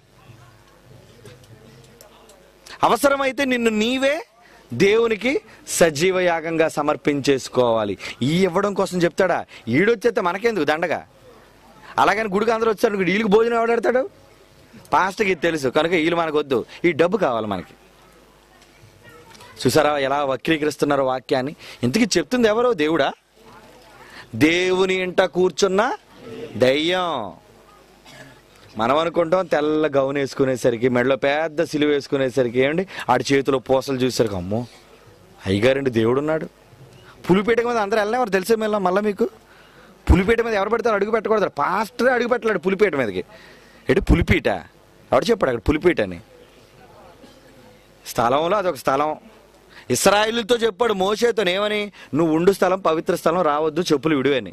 అవసరమైతే నిన్ను నీవే దేవునికి సజీవ యాగంగా సమర్పించేసుకోవాలి. ఈ ఇవ్వడం కోసం చెప్తాడా? ఈడొచ్చేస్తే మనకెందుకు దండగా? అలాగని గుడికి అందరూ వచ్చారు, వీళ్ళకి భోజనం ఎవడాడతాడు? పాస్టర్కి ఇది తెలుసు కనుక వీళ్ళు మనకు వద్దు, ఈ డబ్బు కావాలి మనకి. చూసారా ఎలా వక్రీకరిస్తున్నారో వాక్యాన్ని? ఇంతకీ చెప్తుంది ఎవరో? దేవుడా? దేవుని ఇంట కూర్చున్న దయ్యం. మనం అనుకుంటాం తెల్ల గౌన్ వేసుకునేసరికి, మెడలో పెద్ద సిలువ వేసుకునేసరికి, ఏమండి ఆడి చేతిలో పూసలు చూసేసరికి అమ్మో అయ్యగారండి దేవుడు ఉన్నాడు. పులిపేట మీద అందరూ వెళ్ళినవారు తెలిసే మళ్ళీ మీకు. పులిపేట మీద ఎవరు పెడతారు? అడుగు పెట్టకూడదు. పాస్టరే అడుగు పెట్టలేడు పులిపేట మీదకి. ఏంటి పులిపీట? ఎవడు చెప్పాడు అక్కడ పులిపీట అని? స్థలంలో అదొక స్థలం. ఇశ్రాయేలుతో చెప్పాడు మోషేతో ఏమని? నువ్వు ఉండు స్థలం పవిత్ర స్థలం, రావద్దు, చెప్పులు విడువని.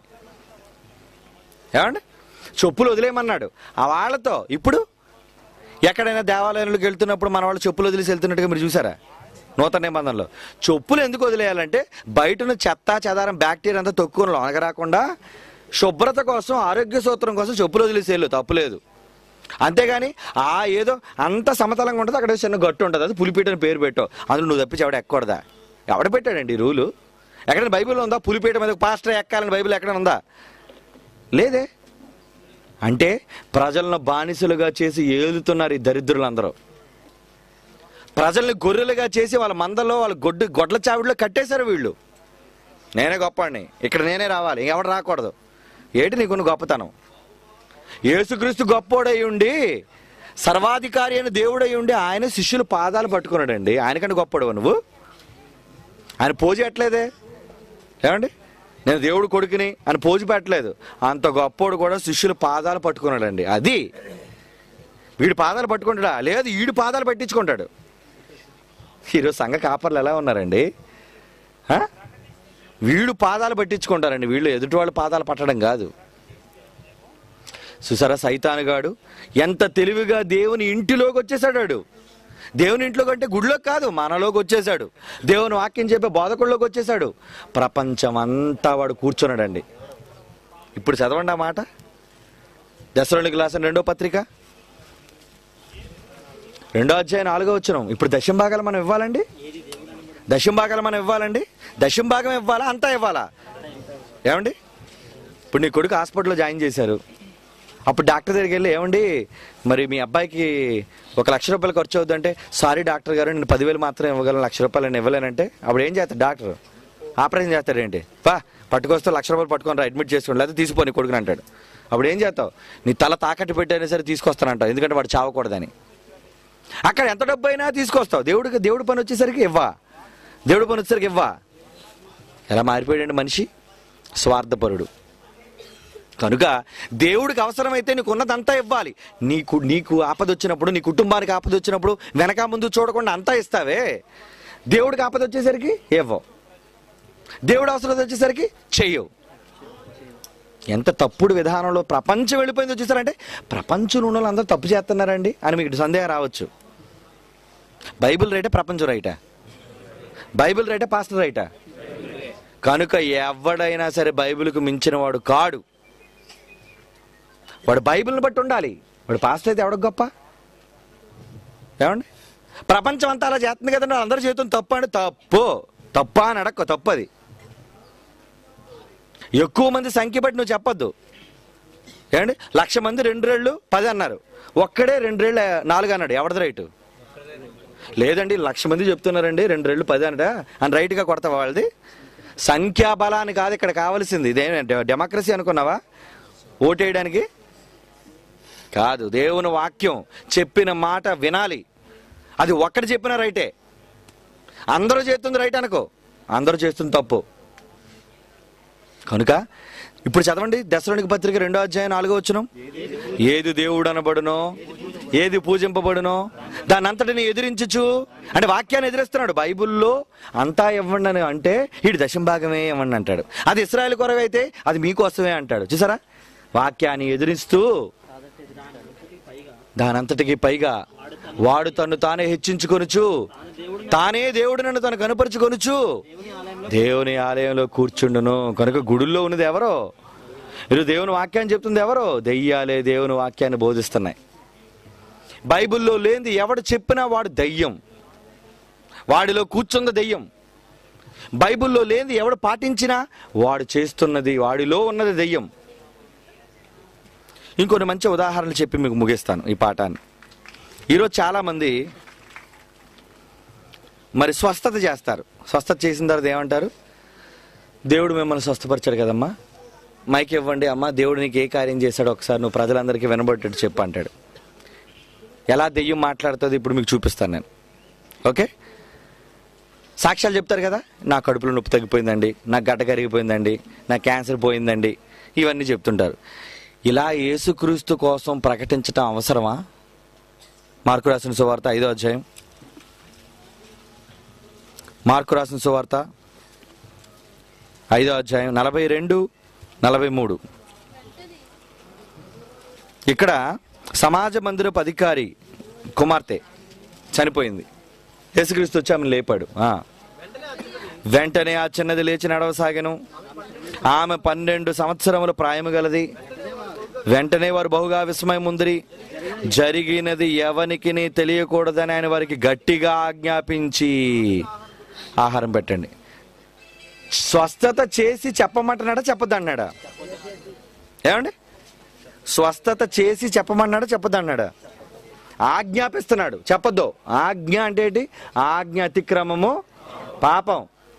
ఏమండి చెప్పులు వదిలేయమన్నాడు ఆ వాళ్ళతో. ఇప్పుడు ఎక్కడైనా దేవాలయంలోకి వెళ్తున్నప్పుడు మన వాళ్ళు చెప్పులు వదిలేసి వెళ్తున్నట్టుగా మీరు చూసారా? నూతన నిబంధనలో చెప్పులు ఎందుకు వదిలేయాలంటే బయటను చెత్త చెదారం బ్యాక్టీరియా అంతా తొక్కుని లోనక రాకుండా శుభ్రత కోసం, ఆరోగ్య సూత్రం కోసం చెప్పులు వదిలేసి వెళ్ళు, తప్పులేదు. అంతేగాని ఏదో అంత సమతలంగా ఉంటుంది, అక్కడ చిన్న గట్టు ఉంటుంది, అది పులిపీట పేరు పెట్టావు, అందులో నువ్వు తప్పించి ఎవడ ఎక్కకూడదా? ఎవడ పెట్టాడండి ఈ రూలు? ఎక్కడైనా బైబిల్లో ఉందా పులిపీట మీద పాస్టర్ ఎక్కాలని? బైబిల్ ఎక్కడైనా ఉందా? లేదే. అంటే ప్రజలను బానిసలుగా చేసి ఏలుతున్నారు ఈ దరిద్రులందరూ. ప్రజల్ని గొర్రెలుగా చేసి వాళ్ళ మందలో వాళ్ళ గొడ్ల చావిడిలో కట్టేశారు వీళ్ళు. నేనే గొప్పవాడిని, ఇక్కడ నేనే రావాలి, ఎవడు రాకూడదు. ఏంటి నీకున్న గొప్పతనం? యేసుక్రీస్తు గొప్పోడై ఉండి, సర్వాధికారి అయిన దేవుడై ఉండి ఆయన శిష్యుల పాదాలు పట్టుకున్నాడండి. ఆయనకంటే గొప్పడు నువ్వు? ఆయన పోజు పెట్టలేదే. ఏమండి నేను దేవుడు కొడుకుని అని పోజు పెట్టలేదు. అంత గొప్పోడు కూడా శిష్యుల పాదాలు పట్టుకున్నాడండి. అది వీడి పాదాలు పట్టుకుంటాడా? లేదు, వీడి పాదాలు పట్టించుకుంటాడు. ఈరోజు సంఘ కాపర్లు ఎలా ఉన్నారండి? వీడు పాదాలు పట్టించుకుంటారండి. వీళ్ళు ఎదుటి వాళ్ళ పాదాలు పట్టడం కాదు. చూసారా సైతానుగాడు ఎంత తెలివిగా దేవుని ఇంటిలోకి వచ్చేసాడు. దేవుని ఇంట్లోకి అంటే గుడిలోకి కాదు, మనలోకి వచ్చేసాడు. దేవుని వాక్యం చెప్పే బోధకుల్లోకి వచ్చేసాడు. ప్రపంచం అంతా వాడు కూర్చున్నాడండి. ఇప్పుడు చదవండి ఆ మాట. దశలోనికి రాసిన 2వ పత్రిక 2వ అధ్యాయం 4వ వచనం. ఇప్పుడు దశం భాగాలు మనం ఇవ్వాలండి. దశం భాగాలు మనం ఇవ్వాలండి. దశం భాగం ఇవ్వాలా? అంతా ఇవ్వాలా? ఏమండి ఇప్పుడు నీ కొడుకు హాస్పిటల్లో జాయిన్ చేశారు. అప్పుడు డాక్టర్ దగ్గరికి వెళ్ళి, ఏమండి మరి మీ అబ్బాయికి 1 లక్ష రూపాయలు ఖర్చు అవుతుందంటే, సారీ డాక్టర్ గారు నేను 10,000 మాత్రం ఇవ్వగలను, 1 లక్ష రూపాయలు నేను ఇవ్వలేనంటే అప్పుడు ఏం చేస్తాడు డాక్టర్? ఆపరేషన్ చేస్తాడేంటి? పట్టుకొస్తే 1 లక్ష రూపాయలు పట్టుకొని రా, అడ్మిట్ చేసుకోండి, లేకపోతే తీసిపోని కొడుకుని అంటాడు. అప్పుడు ఏం చేస్తావు? నీ తల తాకట్టు పెట్టైనా సరే తీసుకొస్తానంటావు, ఎందుకంటే వాడు చావకూడదని. అక్కడ ఎంత డబ్బు అయినా తీసుకొస్తావు. దేవుడి పని వచ్చేసరికి ఇవ్వా. దేవుడి పని వచ్చేసరికి ఇవ్వా. ఎలా మారిపోయాడండి మనిషి? స్వార్థపరుడు. కనుక దేవుడికి అవసరమైతే నీకు ఉన్నదంతా ఇవ్వాలి. నీకు ఆపద వచ్చినప్పుడు, నీ కుటుంబానికి ఆపద వచ్చినప్పుడు వెనక ముందు చూడకుండా అంతా ఇస్తావే. దేవుడికి ఆపద వచ్చేసరికి ఇవ్వవు. దేవుడు అవసరం వచ్చేసరికి చెయ్యవు. ఎంత తప్పుడు విధానంలో ప్రపంచం వెళ్ళిపోయింది. వచ్చేసారంటే ప్రపంచంలో ఉన్న అందరూ తప్పు చేస్తున్నారండి అని మీకు సందేహం రావచ్చు. బైబిల్ రైటా ప్రపంచం రైటా? బైబిల్ రైటా పాస్టర్ రైటా? కనుక ఎవడైనా సరే బైబిల్కు మించిన వాడు కాడు. వాడు బైబిల్ని బట్టి ఉండాలి. వాడు పాస్టర్ అయితే ఎవడ గొప్ప? ఏమండి ప్రపంచం అంతా అలా చేస్తుంది కదండి, అందరూ చేతులు తప్పు అంటే తప్ప అని అడక్క, తప్పది. ఎక్కువ మంది సంఖ్య బట్టి నువ్వు చెప్పొద్దు. ఏమండి 1,00,000 మంది 2 రెళ్ళు 10 అన్నారు, ఒక్కడే 2 రెళ్ళు 4 అన్నాడు. ఎవరిది రైటు? లేదండి 1,00,000 మంది చెప్తున్నారండి 2 రెళ్ళు 10 అనడా అని రైట్గా కొడతావా? వాళ్ళది సంఖ్యాబలాన్ని కాదు ఇక్కడ కావాల్సింది. ఇదే డెమోక్రసీ అనుకున్నావా? ఓటేయడానికి కాదు. దేవుని వాక్యం చెప్పిన మాట వినాలి. అది ఒక్కటి చెప్పిన రైటే. అందరూ చేస్తుంది రైట్ అనుకో, అందరూ చేస్తుంది తప్పు. కనుక ఇప్పుడు చదవండి దశలోనికి పత్రిక 2వ అధ్యాయం 4వ వచనం. ఏది దేవుడు అనబడునో, ఏది పూజింపబడునో దాన్ని అంతటిని ఎదిరించచ్చు అంటే వాక్యాన్ని ఎదిరిస్తున్నాడు. బైబుల్లో అంతా ఇవ్వండి అని అంటే వీడు దశంభాగమే ఇవ్వండి అంటాడు. అది ఇశ్రాయేలు కొరకు అయితే అది మీకోసమే అంటాడు. చూసారా, వాక్యాన్ని ఎదిరిస్తూ దానంతటికి పైగా వాడు తను తానే హెచ్చించుకొనుచు తానే దేవుడు నన్ను తను కనుపరుచుకొనుచు దేవుని ఆలయంలో కూర్చుండును. కనుక గుడుల్లో ఉన్నది ఎవరో? ఈరోజు దేవుని వాక్యాన్ని చెప్తుంది ఎవరో? దెయ్యాలే దేవుని వాక్యాన్ని బోధిస్తున్నాయి. బైబిల్లో లేనిది ఎవడు చెప్పినా వాడు దెయ్యం, వాడిలో కూర్చున్న దెయ్యం. బైబిల్లో లేనిది ఎవడు పాటించినా వాడు చేస్తున్నది, వాడిలో ఉన్నది దెయ్యం. ఇంకొన్ని మంచి ఉదాహరణలు చెప్పి మీకు ముగిస్తాను ఈ పాఠాన్ని. ఈరోజు చాలామంది మరి స్వస్థత చేస్తారు. స్వస్థత చేసిన తర్వాత ఏమంటారు? దేవుడు మిమ్మల్ని స్వస్థపరిచాడు కదమ్మా, మైక్ ఇవ్వండి అమ్మా, దేవుడు నీకు ఏ కార్యం చేశాడో ఒకసారి నువ్వు ప్రజలందరికీ వినబడేటట్టు చెప్పు అంటాడు. ఎలా దెయ్యం మాట్లాడుతుంది ఇప్పుడు మీకు చూపిస్తాను నేను. ఓకే, సాక్ష్యాలు చెప్తారు కదా, నా కడుపులో నొప్పి తగ్గిపోయిందండి, నా గడ్డ కరిగిపోయిందండి, నా క్యాన్సర్ పోయిందండి, ఇవన్నీ చెప్తుంటారు. ఇలా యేసుక్రీస్తు కోసం ప్రకటించటం అవసరమా? మార్కు రాసిన సువార్త 5వ అధ్యాయం, మార్కు రాసిన సువార్త 5వ అధ్యాయం 42, 43. ఇక్కడ సమాజ మందిరపు అధికారి కుమార్తె చనిపోయింది. యేసుక్రీస్తు వచ్చి ఆమెను లేపాడు. వెంటనే ఆ చిన్నది లేచి నడవసాగెను. ఆమె 12 సంవత్సరముల ప్రాయము గలది. వెంటనే వారు బహుగా విస్మయముందిరి. జరిగినది ఎవనికి తెలియకూడదని ఆయన వారికి గట్టిగా ఆజ్ఞాపించి ఆహారం పెట్టండి. స్వస్థత చేసి చెప్పమంటున్నాడా చెప్పొద్దన్నాడా? ఏమండి, స్వస్థత చేసి చెప్పమన్నాడా చెప్పొద్దన్నాడా? ఆజ్ఞాపిస్తున్నాడు, చెప్పొద్దు. ఆజ్ఞ అంటే ఏంటి? ఆజ్ఞ అతిక్రమము పాపం.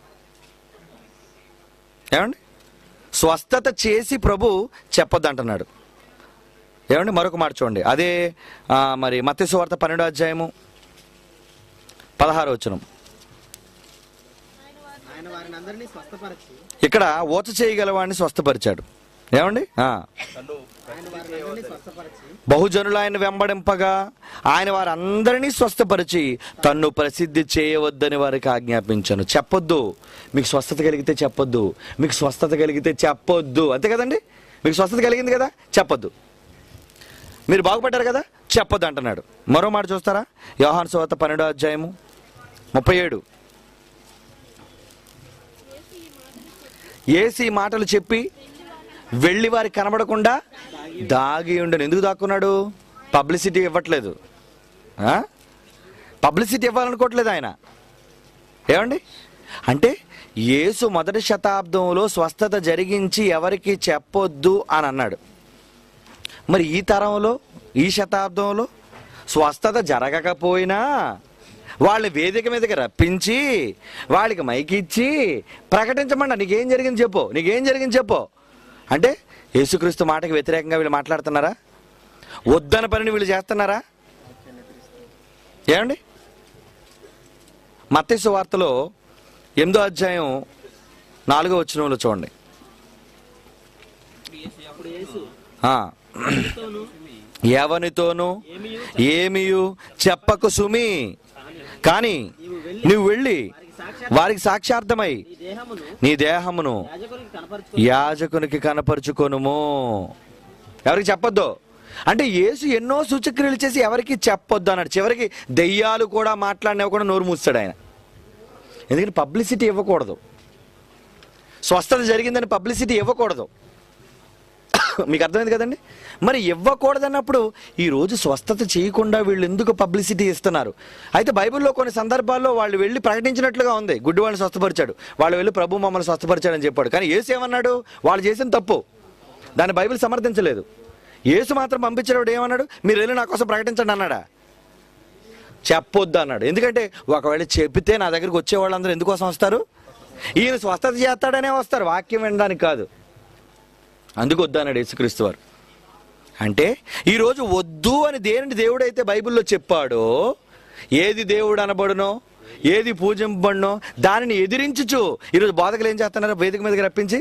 ఏమండి, స్వస్థత చేసి ప్రభు చెప్పొద్దు అంటున్నాడు. ఏమండి, మరొక మాట చూడండి. అదే మరి మత్తయి సువార్త 12వ అధ్యాయము 16వ వచనం. ఇక్కడ ఓచ చేయగలవాడిని స్వస్థపరిచాడు. ఏమండి, బహుజనులు ఆయన వెంబడింపగా ఆయన వారందరినీ స్వస్థపరిచి తన్ను ప్రసిద్ధి చేయవద్దని వారికి ఆజ్ఞాపించాను. చెప్పొద్దు. మీకు స్వస్థత కలిగితే చెప్పొద్దు, మీకు స్వస్థత కలిగితే చెప్పొద్దు. అంతే కదండి, మీకు స్వస్థత కలిగింది కదా, చెప్పొద్దు. మీరు బాగుపడ్డారు కదా, చెప్పొద్దు అంటున్నాడు. మరో మాట చూస్తారా? యోహాను సువార్త 12వ అధ్యాయము 37. యేసు ఈ మాటలు చెప్పి వెళ్ళి వారికి కనబడకుండా దాగి ఉండను. ఎందుకు దాక్కున్నాడు? పబ్లిసిటీ ఇవ్వట్లేదు, పబ్లిసిటీ ఇవ్వాలనుకోవట్లేదు ఆయన. ఏమండి, అంటే యేసు మొదటి శతాబ్దంలో స్వస్థత జరిగించి ఎవరికి చెప్పొద్దు అని అన్నాడు. మరి ఈ తరంలో, ఈ శతాబ్దంలో స్వస్థత జరగకపోయినా వాళ్ళని వేదిక మీదకి రప్పించి వాళ్ళకి మైక్ ఇచ్చి ప్రకటించమంట. నీకేం జరిగింది చెప్పు, నీకేం జరిగింది చెప్పు అంటే యేసుక్రీస్తు మాటకి వ్యతిరేకంగా వీళ్ళు మాట్లాడుతున్నారా? వద్దన పనిని వీళ్ళు చేస్తున్నారా? ఏమండి, మత్తయి సువార్తలో 8వ అధ్యాయం 4వ వచనంలో చూడండి. ఎవనితోనూ ఏమియు చెప్పకు సుమి, కానీ నువ్వు వెళ్ళి వారికి సాక్షార్థమై నీ దేహమును యాజకునికి కనపరుచుకొనుము. ఎవరికి చెప్పొద్దు అంటే యేసు ఎన్నో సూచక్రియలు చేసి ఎవరికి చెప్పొద్దు అన్నాడు. చివరికి దెయ్యాలు కూడా మాట్లాడినవ్వకుండా నోరు మూస్తాడు ఆయన. ఎందుకంటే పబ్లిసిటీ ఇవ్వకూడదు. స్వస్థత జరిగిందని పబ్లిసిటీ ఇవ్వకూడదు. మీకు అర్థమైంది కదండి. మరి ఇవ్వకూడదన్నప్పుడు ఈరోజు స్వస్థత చేయకుండా వీళ్ళు ఎందుకు పబ్లిసిటీ ఇస్తున్నారు? అయితే బైబిల్లో కొన్ని సందర్భాల్లో వాళ్ళు వెళ్ళి ప్రకటించినట్లుగా ఉంది. గుడ్డివాళ్ళని స్వస్థపరిచాడు, వాళ్ళు వెళ్ళి ప్రభు మమ్మల్ని స్వస్థపరిచాడని చెప్పాడు. కానీ యేసు ఏమన్నాడు? వాళ్ళు చేసిన తప్పు, దాన్ని బైబిల్ సమర్థించలేదు. యేసు మాత్రం పంపించేవాడు ఏమన్నాడు? మీరు వెళ్ళి నా కోసం ప్రకటించండి అన్నాడా? చెప్పొద్దు అన్నాడు. ఎందుకంటే ఒకవేళ చెబితే నా దగ్గరికి వచ్చే వాళ్ళందరూ ఎందుకోసం వస్తారు? ఈయన స్వస్థత చేస్తాడనే వస్తారు, వాక్యం వినడానికి కాదు. అందుకు వద్దు అన్నాడు యేసుక్రీస్తు వారు. అంటే ఈరోజు వద్దు అని దేనిని దేవుడైతే బైబిల్లో చెప్పాడో, ఏది దేవుడు అనబడునో, ఏది పూజింపబడునో దానిని ఎదిరించుచు ఈరోజు బోధకులు ఏం చేస్తున్నారు? వేదిక మీదకి రప్పించి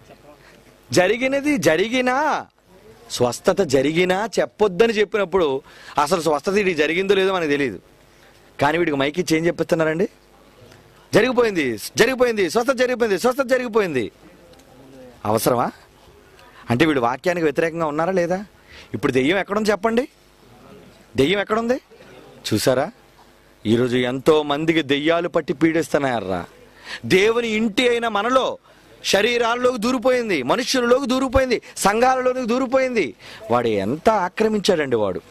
జరిగినా స్వస్థత జరిగినా చెప్పొద్దని చెప్పినప్పుడు అసలు స్వస్థత ఇది జరిగిందో లేదో మనకు తెలియదు. కానీ వీడికి మైకి చేంజ్ చెప్పిస్తున్నారండి. జరిగిపోయింది, స్వస్థత జరిగిపోయింది. అవసరమా? అంటే వీడు వాక్యానికి వ్యతిరేకంగా ఉన్నారా లేదా? ఇప్పుడు దెయ్యం ఎక్కడుంది చెప్పండి? దెయ్యం ఎక్కడుంది చూసారా? ఈరోజు ఎంతో మందికి దెయ్యాలు పట్టి పీడిస్తున్నాయర్రా. దేవుని ఇంటి అయిన మనలో శరీరాల్లోకి దూరిపోయింది, మనుష్యులలోకి దూరిపోయింది, సంఘాలలోకి దూరిపోయింది. వాడు ఎంత ఆక్రమించాడండి వాడు,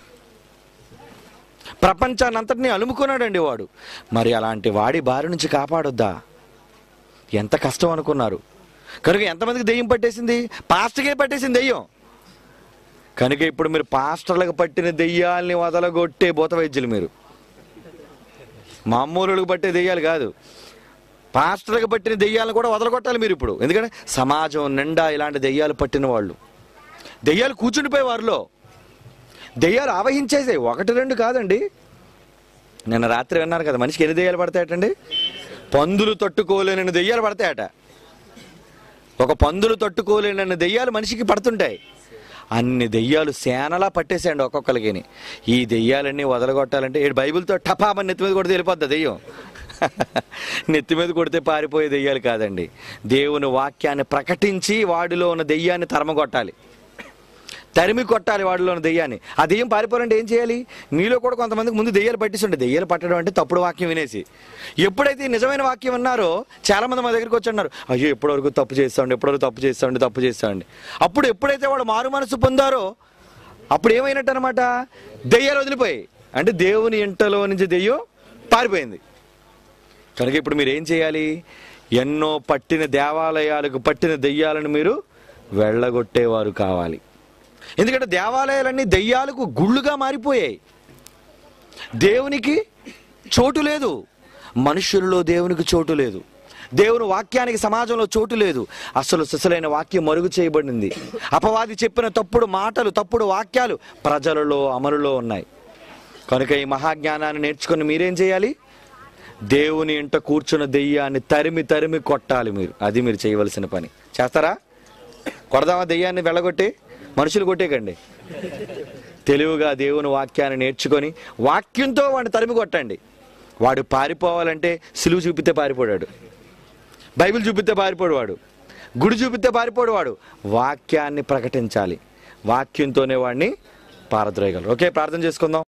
ప్రపంచాన్ని అంతటినీ అలుముకున్నాడండి వాడు. మరి అలాంటి వాడి బారి నుంచి కాపాడొద్దా? ఎంత కష్టం అనుకున్నారు. కనుక ఎంతమందికి దెయ్యం పట్టేసింది? పాస్టర్కే పట్టేసింది దెయ్యం. కనుక ఇప్పుడు మీరు పాస్టర్లకు పట్టిన దెయ్యాల్ని వదలగొట్టే భూత వైద్యులు మీరు. మామూలులకు పట్టే దెయ్యాలు కాదు, పాస్టర్లకు పట్టిన దెయ్యాలను కూడా వదలగొట్టాలి మీరు ఇప్పుడు. ఎందుకంటే సమాజం నిండా ఇలాంటి దెయ్యాలు పట్టిన వాళ్ళు, దెయ్యాలు కూర్చుండిపోయే వారిలో దెయ్యాలు ఆవహించేసాయి. 1-2 కాదండి. నిన్న రాత్రి విన్నారు కదా, మనిషికి ఎన్ని దెయ్యాలు పడతాయటండి? పందులు తట్టుకోలేని దెయ్యాలు పడతాయట. ఒక పందులు తట్టుకోలేని దెయ్యాలు మనిషికి పడుతుంటాయి. అన్ని దెయ్యాలు సేనలా పట్టేసాయండి ఒక్కొక్కరికి. ఈ దెయ్యాలన్నీ వదలగొట్టాలంటే బైబిల్తో టపామని నెత్తి మీద కొడితే వెళ్ళిపోద్ది దెయ్యం. నెత్తి మీద కొడితే పారిపోయే దెయ్యాలు కాదండి. దేవుని వాక్యాన్ని ప్రకటించి వాడిలో ఉన్న దెయ్యాన్ని తరమగొట్టాలి, తరిమి కొట్టాలి వాడిలో ఉన్న దెయ్యాన్ని. ఆ దెయ్యం పారిపోవాలంటే ఏం చేయాలి? మీలో కూడా కొంతమందికి ముందు దెయ్యాలు పట్టిస్తుంటే, దెయ్యాలు పట్టడం అంటే తప్పుడు వాక్యం వినేసి. ఎప్పుడైతే నిజమైన వాక్యం విన్నారో చాలా మంది మా దగ్గరికి వచ్చి అన్నారు, అయ్యో ఎప్పటివరకు తప్పు చేస్తాండి, ఎప్పటివరకు తప్పు చేస్తాండి. అప్పుడు ఎప్పుడైతే వాడు మారు మనసు పొందారో అప్పుడు ఏమైనట్టు అనమాట, దెయ్యాలు వదిలిపోయాయి. అంటే దేవుని ఇంటలో నుంచి దెయ్యం పారిపోయింది. కనుక ఇప్పుడు మీరు ఏం చేయాలి? ఎన్నో పట్టిన దేవాలయాలకు పట్టిన దెయ్యాలను మీరు వెళ్ళగొట్టేవారు కావాలి. ఎందుకంటే దేవాలయాలన్నీ దెయ్యాలకు గుళ్ళుగా మారిపోయాయి. దేవునికి చోటు లేదు, మనుషుల్లో దేవునికి చోటు లేదు, దేవుని వాక్యానికి సమాజంలో చోటు లేదు. అసలు సిసలైన వాక్యం మరుగు చేయబడింది. అపవాది చెప్పిన తప్పుడు మాటలు, తప్పుడు వాక్యాలు ప్రజలలో అమలులో ఉన్నాయి. కనుక ఈ మహాజ్ఞానాన్ని నేర్చుకుని మీరేం చేయాలి? దేవుని ఇంట కూర్చున్న దెయ్యాన్ని తరిమి కొట్టాలి మీరు. అది మీరు చేయవలసిన పని. చేస్తారా? కొడదామా దెయ్యాన్ని? వెళ్ళగొట్టి మనుషులు కొట్టేకండి. తెలివిగా దేవుని వాక్యాన్ని నేర్చుకొని వాక్యంతో వాడిని తరిమి కొట్టండి. వాడు పారిపోవాలంటే సిలువు చూపితే పారిపోయాడు, బైబిల్ చూపితే పారిపోడు వాడు, గుడి చూపితే పారిపోడు వాడు. వాక్యాన్ని ప్రకటించాలి, వాక్యంతోనే వాడిని పారద్రోయగలరు. ఓకే, ప్రార్థన చేసుకుందాం.